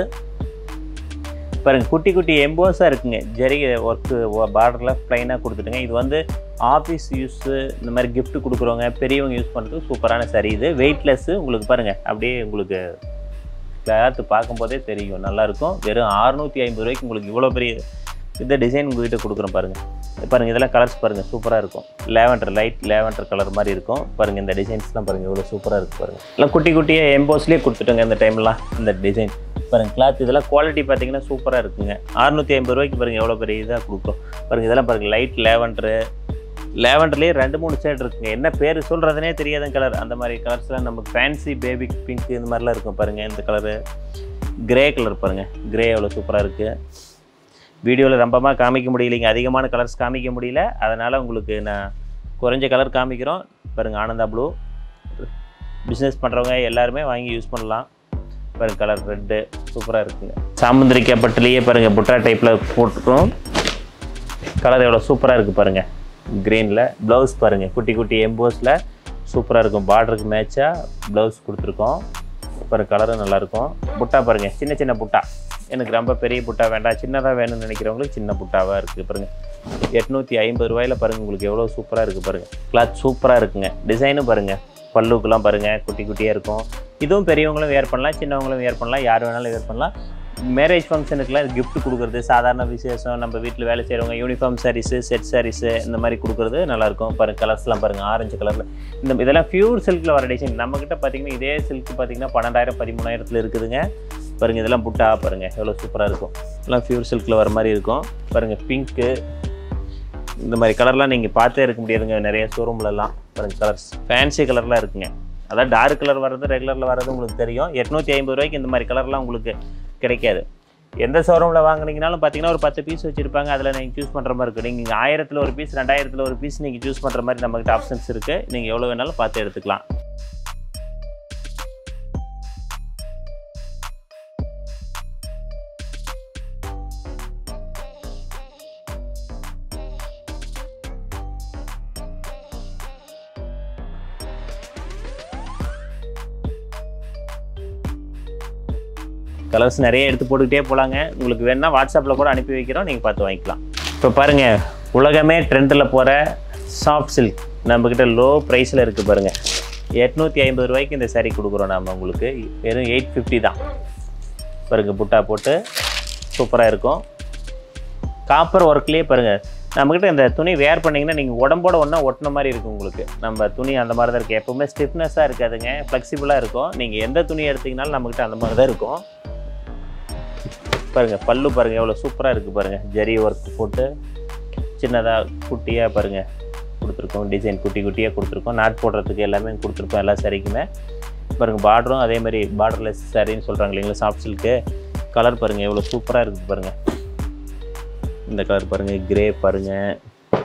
பாருங்கள் குட்டி குட்டி எம்போஸாக இருக்குங்க. ஜரி ஒர்க்கு பார்டரில் ப்ளைனாக கொடுத்துட்டுங்க. இது வந்து ஆஃபீஸ் யூஸு இந்த மாதிரி கிஃப்ட் கொடுக்குறவங்க பெரியவங்க யூஸ் பண்ணுறதுக்கு சூப்பரான சரி. இது வெயிட்லெஸ்ஸு. உங்களுக்கு பாருங்கள் அப்படியே உங்களுக்கு கிளாத்து பார்க்கும்போதே தெரியும், நல்லாயிருக்கும். வெறும் 650 ரூபாய்க்கு உங்களுக்கு இவ்வளோ பெரிய இந்த டிசைன் உங்கள்கிட்ட கொடுக்குறோம். பாருங்கள் பாருங்கள் இதெல்லாம் கலர்ஸ் பாருங்கள் சூப்பராக இருக்கும். லேவண்டர் லைட் லேவண்டர் கலர் மாதிரி இருக்கும். பாருங்கள் இந்த டிசைன்ஸ்லாம் பாருங்கள் எவ்வளோ சூப்பராக இருக்குது. பாருங்கள் எல்லாம் குட்டி குட்டியாக எம்போஸ்லேயே கொடுத்துட்டோங்க இந்த டைம்லாம். இந்த டிசைன் பாருங்கள் கிளாத் இதெல்லாம் குவாலிட்டி பார்த்தீங்கன்னா சூப்பராக இருக்குங்க. 650 ரூபாய்க்கு பாருங்கள் எவ்வளோ பெரிய இதாக கொடுக்கும். பாருங்கள் இதெல்லாம் பாருங்கள் லைட் லேவண்டரு. லேவண்டர்லேயே 2-3 ஷேட் இருக்குங்க. என்ன பேர் சொல்கிறதுனே தெரியாத கலர். அந்த மாதிரி கலர்ஸ்லாம் நமக்கு ஃபேன்சி பேபி பிங்க் இந்த மாதிரிலாம் இருக்கும். பாருங்கள் இந்த கலரு கிரே கலர் பாருங்கள். கிரே எவ்வளோ சூப்பராக இருக்குது. வீடியோவில் ரொம்பமாக காமிக்க முடியலைங்க, அதிகமான கலர்ஸ் காமிக்க முடியல. அதனால் உங்களுக்கு நான் குறைஞ்ச கலர் காமிக்கிறோம். பாருங்கள் ஆனந்தா ப்ளூ. பிஸ்னஸ் பண்ணுறவங்க எல்லாருமே வாங்கி யூஸ் பண்ணலாம். பாருங்கள் கலர் ரெட்டு சூப்பராக இருக்குங்க. சாமுந்திரிக்கா பட்டுலேயே பாருங்கள் புட்டா டைப்பில் போட்டுருக்கோம். கலர் எவ்வளோ சூப்பராக இருக்குது பாருங்கள். க்ரீனில் ப்ளவுஸ் பாருங்கள் குட்டி குட்டி எம்போஸில் சூப்பராக இருக்கும். பார்டருக்கு மேட்சாக ப்ளவுஸ் கொடுத்துருக்கோம். பாருங்கள் கலரும் நல்லாயிருக்கும். புட்டா பாருங்கள் சின்ன சின்ன புட்டா. எனக்கு ரொம்ப பெரிய புட்டா வேண்டாம், சின்னதாக வேணும்னு நினைக்கிறவங்களுக்கு சின்ன புட்டாவாக இருக்குது. பாருங்கள் 850 ரூபாயில் பாருங்கள் உங்களுக்கு எவ்வளோ சூப்பராக இருக்குது. பாருங்கள் கிளாத் சூப்பராக இருக்குங்க. டிசைனும் பாருங்கள் பல்லுக்கெலாம் பாருங்கள் குட்டி குட்டியாக இருக்கும். இதுவும் பெரியவங்களும் வேர் பண்ணலாம், சின்னவங்களும் வேர் பண்ணலாம், யார் வேணாலும் வேர் பண்ணலாம். மேரேஜ் ஃபங்க்ஷனுக்குலாம் கிஃப்ட் கொடுக்குறது, சாதாரண விசேஷம், நம்ம வீட்டில் வேலை செய்கிறவங்க யூனிஃபார்ம் சாரீஸு செட் சாரீஸு இந்த மாதிரி கொடுக்குறது நல்லாயிருக்கும். பாருங்கள் கலர்ஸ்லாம் பாருங்கள் ஆரஞ்சு கலரில். இதெல்லாம் பியூர் சில்கில் வர டிசைன். நம்மக்கிட்ட பார்த்திங்கன்னா இதே சில்க் பார்த்திங்கன்னா 12,000 13,000 இருக்குதுங்க. பாருங்கள் இதெல்லாம் புட்டா பாருங்கள் எவ்வளோ சூப்பராக இருக்கும். இதெல்லாம் பியூர் சில்கில் வர மாதிரி இருக்கும். பாருங்கள் பிங்க்கு இந்த மாதிரி கலர்லாம் நீங்கள் பார்த்தே இருக்க முடியாதுங்க நிறைய ஷோரூம்லலாம். பாருங்கள் கலர்ஸ் ஃபேன்சி கலர்லாம் இருக்குங்க. அதான் டார்க் கலர் வர்றது ரெகுலரில் வர்றது உங்களுக்கு தெரியும். 850 ரூபாய்க்கு இந்த மாதிரி கலர்லாம் உங்களுக்கு கிடைக்காது. எந்த ஷோரூமில் வாங்கினீங்கனாலும் பார்த்தீங்கன்னா ஒரு 10 பீஸ் வச்சுருப்பாங்க. அதில் நீங்கள் சூஸ் பண்ணுற மாதிரி இருக்கும். நீங்கள் 1000ல் ஒரு பீஸ் 2000ல் ஒரு பீஸ் நீங்கள் சூஸ் பண்ணுற மாதிரி நம்மகிட்ட ஆப்ஷன்ஸ் இருக்குது. நீங்கள் எவ்வளோ வேணாலும் பார்த்து எடுத்துக்கலாம். கலர்ஸ் நிறைய எடுத்து போட்டுக்கிட்டே போகலாங்க. உங்களுக்கு வேணுன்னா வாட்ஸ்அப்பில் கூட அனுப்பி வைக்கிறோம், நீங்கள் பார்த்து வாங்கிக்கலாம். இப்போ பாருங்கள் உலகமே ட்ரெண்டில் போகிற சாஃப்ட் சில்க் நம்மக்கிட்ட லோ ப்ரைஸில் இருக்குது. பாருங்கள் 850 ரூபாய்க்கு இந்த சாரீ கொடுக்குறோம். நம்ம உங்களுக்கு வெறும் 850 தான். பாருங்கள் புட்டா போட்டு சூப்பராக இருக்கும். காப்பர் ஒர்க்லேயே பாருங்கள் நம்மக்கிட்ட இந்த துணி வேர் பண்ணிங்கன்னா நீங்கள் உடம்போட ஒன்றா ஒட்டின மாதிரி இருக்கும். உங்களுக்கு நம்ம துணி அந்த மாதிரி தான் இருக்குது. எப்போவுமே ஸ்டிஃப்னஸாக இருக்காதுங்க, ஃப்ளெக்சிபிளாக இருக்கும். நீங்கள் எந்த துணி எடுத்திங்கனாலும் நம்மக்கிட்ட அந்த மாதிரி தான் இருக்கும். பாருங்கள் பல்லு பாருங்கள் எவ்வளோ சூப்பராக இருக்குது. பாருங்கள் ஜரி ஒர்க் போட்டு சின்னதாக குட்டியாக பாருங்கள் கொடுத்துருக்கோம். டிசைன் குட்டி குட்டியாக கொடுத்துருக்கோம். நாட் போடுறதுக்கு எல்லாமே கொடுத்துருக்கோம் எல்லா சாரிக்குமே. பாருங்கள் பார்டரும் அதே மாதிரி பார்டர்லெஸ் சாரின்னு சொல்கிறாங்க இல்லைங்களா சாஃப்ட் சில்க்கு. கலர் பாருங்கள் எவ்வளோ சூப்பராக இருக்குது. பாருங்கள் இந்த கலர் பாருங்கள் கிரே பாருங்கள்,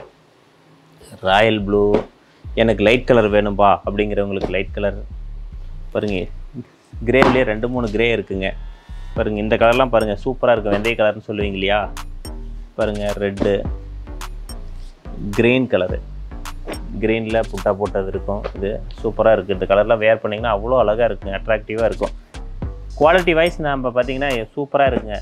ராயல் ப்ளூ. எனக்கு லைட் கலர் வேணும்பா அப்படிங்கிறவங்களுக்கு லைட் கலர் பாருங்கள். கிரேவிலே 2-3 கிரே இருக்குங்க. பாருங்கள் இந்த கலர்லாம் பாருங்கள் சூப்பராக இருக்கும். வெந்தய கலர்னு சொல்லுவீங்க இல்லையா. பாருங்கள் ரெட்டு க்ரீன் கலரு, க்ரீனில் புட்டா போட்டது இருக்கும். இது சூப்பராக இருக்குது. இந்த கலர்லாம் வேர் பண்ணிங்கன்னா அவ்வளோ அழகாக இருக்குங்க, அட்ராக்டிவாக இருக்கும். குவாலிட்டி வைஸ் நம்ம பார்த்திங்கன்னா சூப்பராக இருக்குங்க.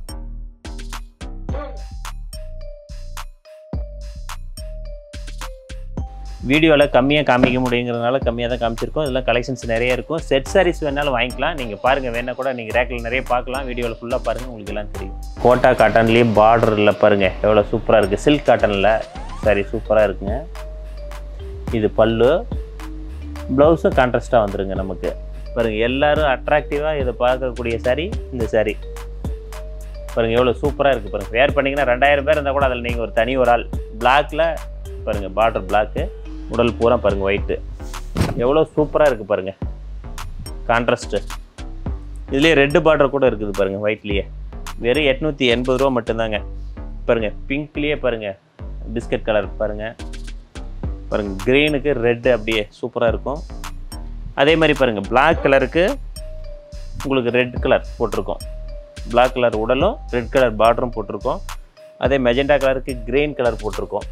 வீடியோவில் கம்மியாக காமிக்க முடியுங்கிறதுனால கம்மியாக தான் காமிச்சிருக்கோம். இதெல்லாம் கலெக்ஷன்ஸ் நிறைய இருக்கும். செட் சாரீஸ் வேணாலும் வாங்கிக்கலாம். நீங்கள் பாருங்கள் வேணால் கூட நீங்கள் ரேக்கில் நிறைய பார்க்கலாம். வீடியோவில் ஃபுல்லாக பாருங்கள் உங்களுக்கு எல்லாம் தெரியும். கோட்டா காட்டன்லேயே பார்டரில் பாருங்கள் எவ்வளோ சூப்பராக இருக்குது. சில்க் காட்டனில் சாரி சூப்பராக இருக்குங்க. இது பல்லு, ப்ளவுஸும் கான்ட்ராஸ்ட்டாக வந்துடுங்க நமக்கு. பாருங்கள் எல்லோரும் அட்ராக்டிவாக இதை பார்க்கக்கூடிய சாரீ இந்த சாரீ. பாருங்கள் எவ்வளோ சூப்பராக இருக்குது. பாருங்கள் வேர் பண்ணிங்கன்னா 2000 பேர் இருந்தால் கூட அதில் நீங்கள் ஒரு ஆள். பிளாக்கில் பாருங்கள் பார்டர் பிளாக்கு, உடல் பூரா பாருங்கள் ஒயிட்டு. எவ்வளோ சூப்பராக இருக்குது பாருங்கள் கான்ட்ராஸ்ட்டு. இதுலேயே ரெட்டு பார்டர் கூட இருக்குது பாருங்கள் ஒயிட்லேயே. வெறும் 880 ரூபா மட்டும்தாங்க. பாருங்கள் பிங்க்லேயே பாருங்கள் பிஸ்கட் கலர் பாருங்கள். பாருங்கள் க்ரீனுக்கு ரெட்டு அப்படியே சூப்பராக இருக்கும். அதே மாதிரி பாருங்கள் பிளாக் கலருக்கு உங்களுக்கு ரெட் கலர் போட்டிருக்கோம். பிளாக் கலர் உடலும் ரெட் கலர் பார்டரும் போட்டிருக்கோம். அதே மெஜெண்டா கலருக்கு கிரீன் கலர் போட்டிருக்கோம்.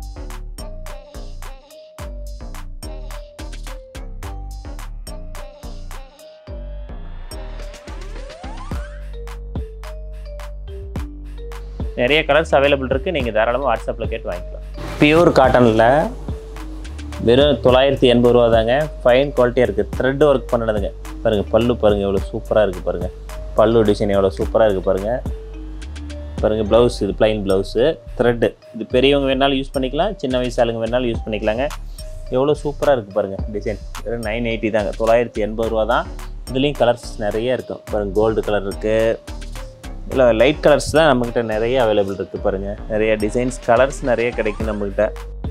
நிறைய கலர்ஸ் அவைலபிள் இருக்குது. நீங்கள் தாராளமாக வாட்ஸ்அப்பில் கேட்டு வாங்கிக்கலாம். பியூர் காட்டனில் வெறும் 980 ரூபா தாங்க. ஃபைன் குவாலிட்டியாக இருக்குது. த்ரெட் ஒர்க் பண்ணதுங்க. பாருங்கள் பல்லு பாருங்கள் எவ்வளோ சூப்பராக இருக்குது பாருங்கள். பல்லு டிசைன் எவ்வளோ சூப்பராக இருக்குது பாருங்கள். பாருங்கள் ப்ளவுஸ் இது ப்ளைன் ப்ளவுஸு த்ரெட்டு. இது பெரியவங்க வேணாலும் யூஸ் பண்ணிக்கலாம், சின்ன வயசு ஆளுங்க வேணாலும் யூஸ் பண்ணிக்கலாங்க. எவ்வளோ சூப்பராக இருக்குது பாருங்கள் டிசைன். வெறும் 980 தாங்க. 980 ரூபா தான். இதுலேயும் கலர்ஸ் நிறைய இருக்கும் பாருங்கள். கோல்டு கலர் இருக்குது. இல்லை லைட் கலர்ஸ் தான் நம்மக்கிட்ட நிறைய அவைலபிள் இருக்குது பாருங்கள். நிறைய டிசைன்ஸ் கலர்ஸ் நிறைய கிடைக்கும் நம்மக்கிட்ட.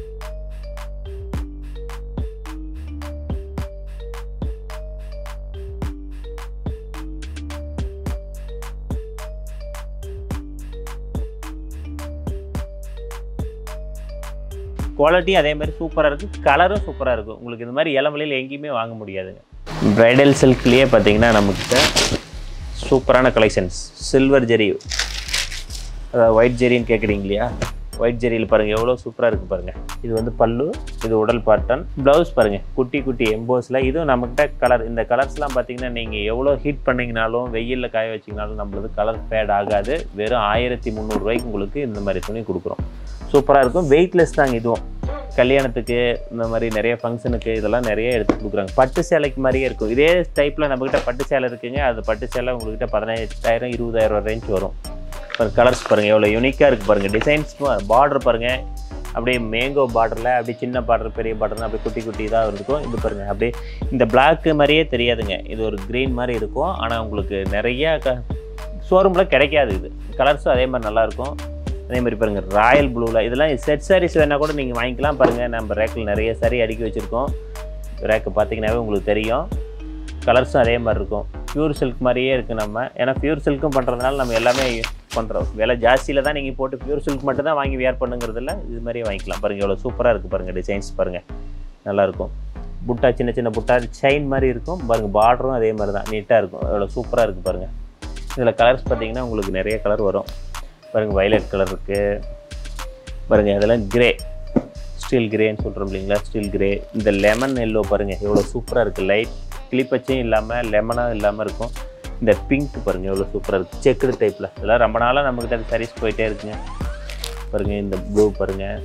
குவாலிட்டி அதே மாதிரி சூப்பராக இருக்குது. கலரும் சூப்பராக இருக்கும். உங்களுக்கு இந்த மாதிரி இளமலையில் எங்கேயுமே வாங்க முடியாதுங்க. ப்ரைடல் சில்க்லேயே பார்த்தீங்கன்னா நம்மக்கிட்ட சூப்பரான கலெக்ஷன்ஸ். சில்வர் ஜெரி, அதாவது ஒயிட் ஜெரின்னு கேட்குறீங்க இல்லையா? ஒயிட் ஜெரியில் பாருங்கள் எவ்வளோ சூப்பராக இருக்குது பாருங்கள். இது வந்து பல்லு, இது உடல் பாட்டன். ப்ளவுஸ் பாருங்கள் குட்டி குட்டி எம்போஸில். இதுவும் நம்மக்கிட்ட கலர். இந்த கலர்ஸ்லாம் பார்த்தீங்கன்னா நீங்கள் எவ்வளோ ஹீட் பண்ணிங்கனாலும் வெயிலில் காய வச்சிங்கனாலும் நம்மளது கலர் ஃபேட் ஆகாது. வெறும் 1300 ரூபாய்க்கு உங்களுக்கு இந்த மாதிரி துணி கொடுக்குறோம். சூப்பராக இருக்கும். வெயிட்லெஸ் தாங்க. இதுவும் கல்யாணத்துக்கு இந்த மாதிரி நிறைய ஃபங்க்ஷனுக்கு இதெல்லாம் நிறைய எடுத்து கொடுக்குறாங்க. பட்டு சேலைக்கு மாதிரியே இருக்கும். இதே டைப்பில் நம்மக்கிட்ட பட்டு சேலை இருக்குங்க. அது பட்டு சேலை உங்கள்கிட்ட 15,000 20,000 ரேஞ்ச் வரும். பாருங்கள் கலர்ஸ் பாருங்கள் எவ்வளோ யூனிக்காக இருக்குது பாருங்கள். டிசைன்ஸ் பார்டர் பாருங்கள். அப்படியே மேங்கோ பார்டரில் அப்படியே சின்ன பார்டர் பெரிய பார்டர்னு அப்படியே குட்டி குட்டி இதாக இருக்கும். இது பாருங்கள் அப்படியே இந்த பிளாக்கு மாதிரியே தெரியாதுங்க. இது ஒரு க்ரீன் மாதிரி இருக்கும். ஆனால் உங்களுக்கு நிறையா ஷோரூமில் கிடைக்காது. இது கலர்ஸும் அதே மாதிரி நல்லாயிருக்கும். அதே மாதிரி பாருங்கள் ராயல் ப்ளூவில். இதெல்லாம் செட் சாரீஸ் வேணால் கூட நீங்கள் வாங்கிக்கலாம். பாருங்கள் நம்ம ரேக்கில் நிறைய சாரீ அடுக்கி வச்சுருக்கோம். ரேக்கு பார்த்தீங்கன்னாவே உங்களுக்கு தெரியும். கலர்ஸும் அதே மாதிரி இருக்கும். பியூர் சில்க் மாதிரியே இருக்குது நம்ம. ஏன்னா பியூர் சில்க்கும் பண்ணுறதுனால நம்ம எல்லாமே பண்ணுறோம். விலை ஜாஸ்தியில் தான் நீங்கள் போட்டு பியூர் சில்க் மட்டும் தான் வாங்கி வேர் பண்ணுங்கிறதில்ல. இது மாதிரியே வாங்கிக்கலாம். பாருங்கள் எவ்வளோ சூப்பராக இருக்குது பாருங்கள். டிசைன்ஸ் பாருங்கள் நல்லாயிருக்கும். புட்டா சின்ன சின்ன புட்டா செயின் மாதிரி இருக்கும் பாருங்கள். பார்டரும் அதே மாதிரி தான் நீட்டாக இருக்கும். எவ்வளோ சூப்பராக இருக்குது பாருங்கள். இதில் கலர்ஸ் பார்த்தீங்கன்னா உங்களுக்கு நிறைய கலர் வரும் பாருங்கள். வயலட் கலர் இருக்குது பாருங்கள். அதெல்லாம் கிரே, ஸ்டீல் கிரேன்னு சொல்கிறோம் இல்லைங்களா? Steel grey. இந்த லெமன் எல்லோ பாருங்கள் எவ்வளோ சூப்பராக இருக்குது. லைட் கிளிப்பச்சும் இல்லாமல் லெமனாக இல்லாமல் இருக்கும். இந்த பிங்க் பாருங்கள் எவ்வளோ சூப்பராக இருக்குது. செக்குடு டைப்பில். இதெல்லாம் ரொம்ப நாளாக நம்மக்கிட்ட சாரீஸ் போயிட்டே இருக்குங்க பாருங்கள். இந்த ப்ளூ பாருங்கள்.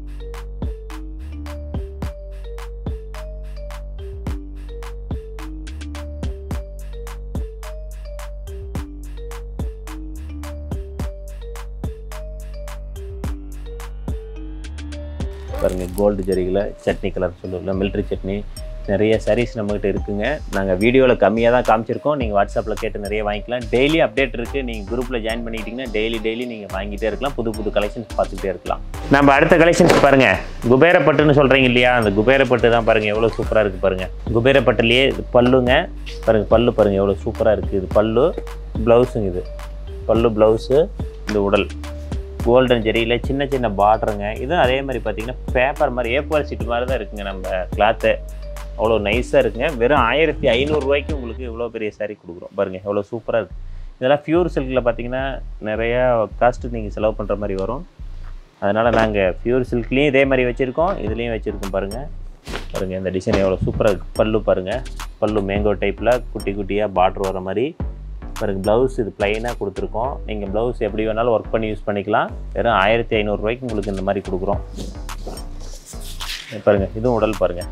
பாருங்கள் கோல்டு ஜரிகளை சட்னி கலர் சொல்லுவோம்ல, மிலிட்ரி சட்னி. நிறைய சாரீஸ் நம்மகிட்ட இருக்குங்க. நாங்கள் வீடியோவில் கம்மியாக தான் காமிச்சிருக்கோம். நீங்கள் வாட்ஸ்அப்பில் கேட்டு நிறைய வாங்கிக்கலாம். டெய்லி அப்டேட் இருக்குது. நீங்கள் குரூப்பில் ஜாயின் பண்ணிக்கிட்டிங்கன்னா டெய்லி நீங்கள் வாங்கிட்டே இருக்கலாம். புது புது கலெக்ஷன்ஸ் பார்த்துக்கிட்டே இருக்கலாம். நம்ம அடுத்த கலெக்ஷன்ஸ் பாருங்கள். குபேரப்பட்டுன்னு சொல்கிறீங்க இல்லையா? அந்த குபேரப்பட்டு தான் பாருங்கள் எவ்வளோ சூப்பராக இருக்குது பாருங்கள். குபேரப்பட்டுலேயே இது பல்லுங்க பாருங்கள். பல்லு பாருங்கள் எவ்வளோ சூப்பராக இருக்குது. இது பல்லு, ப்ளவுஸுங்க. இது பல்லு, ப்ளவுஸு, இந்த உடல் கோல்டன் ஜெரியில் சின்ன சின்ன பார்டருங்க. இதுவும் அதே மாதிரி பார்த்தீங்கன்னா பேப்பர் மாதிரி A4 சீட்டு மாதிரி தான் இருக்குங்க. நம்ம கிளாத்து அவ்வளோ நைஸாக இருக்குங்க. வெறும் 1500 ரூபாய்க்கு உங்களுக்கு இவ்வளோ பெரிய சாரீ கொடுக்குறோம் பாருங்கள். எவ்வளோ சூப்பராக இருக்குது. இதெல்லாம் பியூர் சில்கில் பார்த்தீங்கன்னா நிறையா காஸ்ட்டு நீங்கள் செலவு பண்ணுற மாதிரி வரும். அதனால் நாங்கள் பியூர் சில்க்லேயும் இதே மாதிரி வச்சுருக்கோம், இதுலேயும் வச்சுருக்கோம் பாருங்கள். பாருங்கள் இந்த டிசைன் எவ்வளோ சூப்பராக இருக்குது. பல்லு பாருங்கள். பல்லு மேங்கோ டைப்பில் குட்டி குட்டியாக பார்டர் வர மாதிரி பாருங்கள். ப்ளவுஸ் இது ப்ளைனாக கொடுத்துருக்கோம். நீங்கள் ப்ளவுஸ் எப்படி வேணாலும் ஒர்க் பண்ணி யூஸ் பண்ணிக்கலாம். வெறும் 1500 ரூபாய்க்கு உங்களுக்கு இந்த மாதிரி கொடுக்குறோம் பாருங்கள். இதுவும் உடல் பாருங்கள்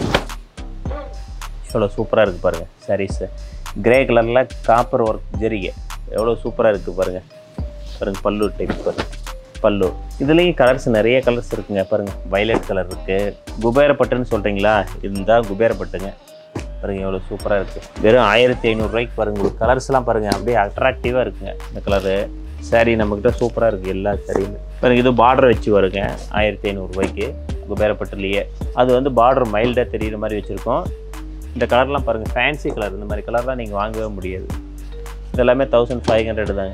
எவ்வளோ சூப்பராக இருக்குது பாருங்கள். சாரீஸு கிரே கலரில் காப்பர் ஒர்க் ஜெரிகை எவ்வளோ சூப்பராக இருக்குது பாருங்கள். பாருங்கள் பல்லு டைப் பாருங்கள். பல்லு இதுலேயும் கலர்ஸ் நிறைய கலர்ஸ் இருக்குங்க பாருங்கள். வயலட் கலர் இருக்குது. குபேரப்பட்டுன்னு சொல்கிறீங்களா? இதுதான் குபேரப்பட்டுங்க பாருங்கள். எவ்வளோ சூப்பராக இருக்குது. வெறும் 1500 ரூபாய்க்கு பாருங்கள். உங்களுக்கு கலர்ஸ்லாம் பாருங்கள் அப்படியே அட்ராக்டிவாக இருக்குங்க. இந்த கலரு சாரீ நம்மக்கிட்ட சூப்பராக இருக்குது. எல்லா சாரியுமே பாருங்கள். இது பார்டர் வச்சு வருங்க 1500 ரூபாய்க்கு குபேரப்பட்டுலேயே. அது வந்து பார்டர் மைல்டாக தெரிகிற மாதிரி வச்சுருக்கோம். இந்த கலர்லாம் பாருங்கள் ஃபேன்சி கலர். இந்த மாதிரி கலர்லாம் நீங்கள் வாங்கவே முடியாது. இதெல்லாமே 1500 தாங்க.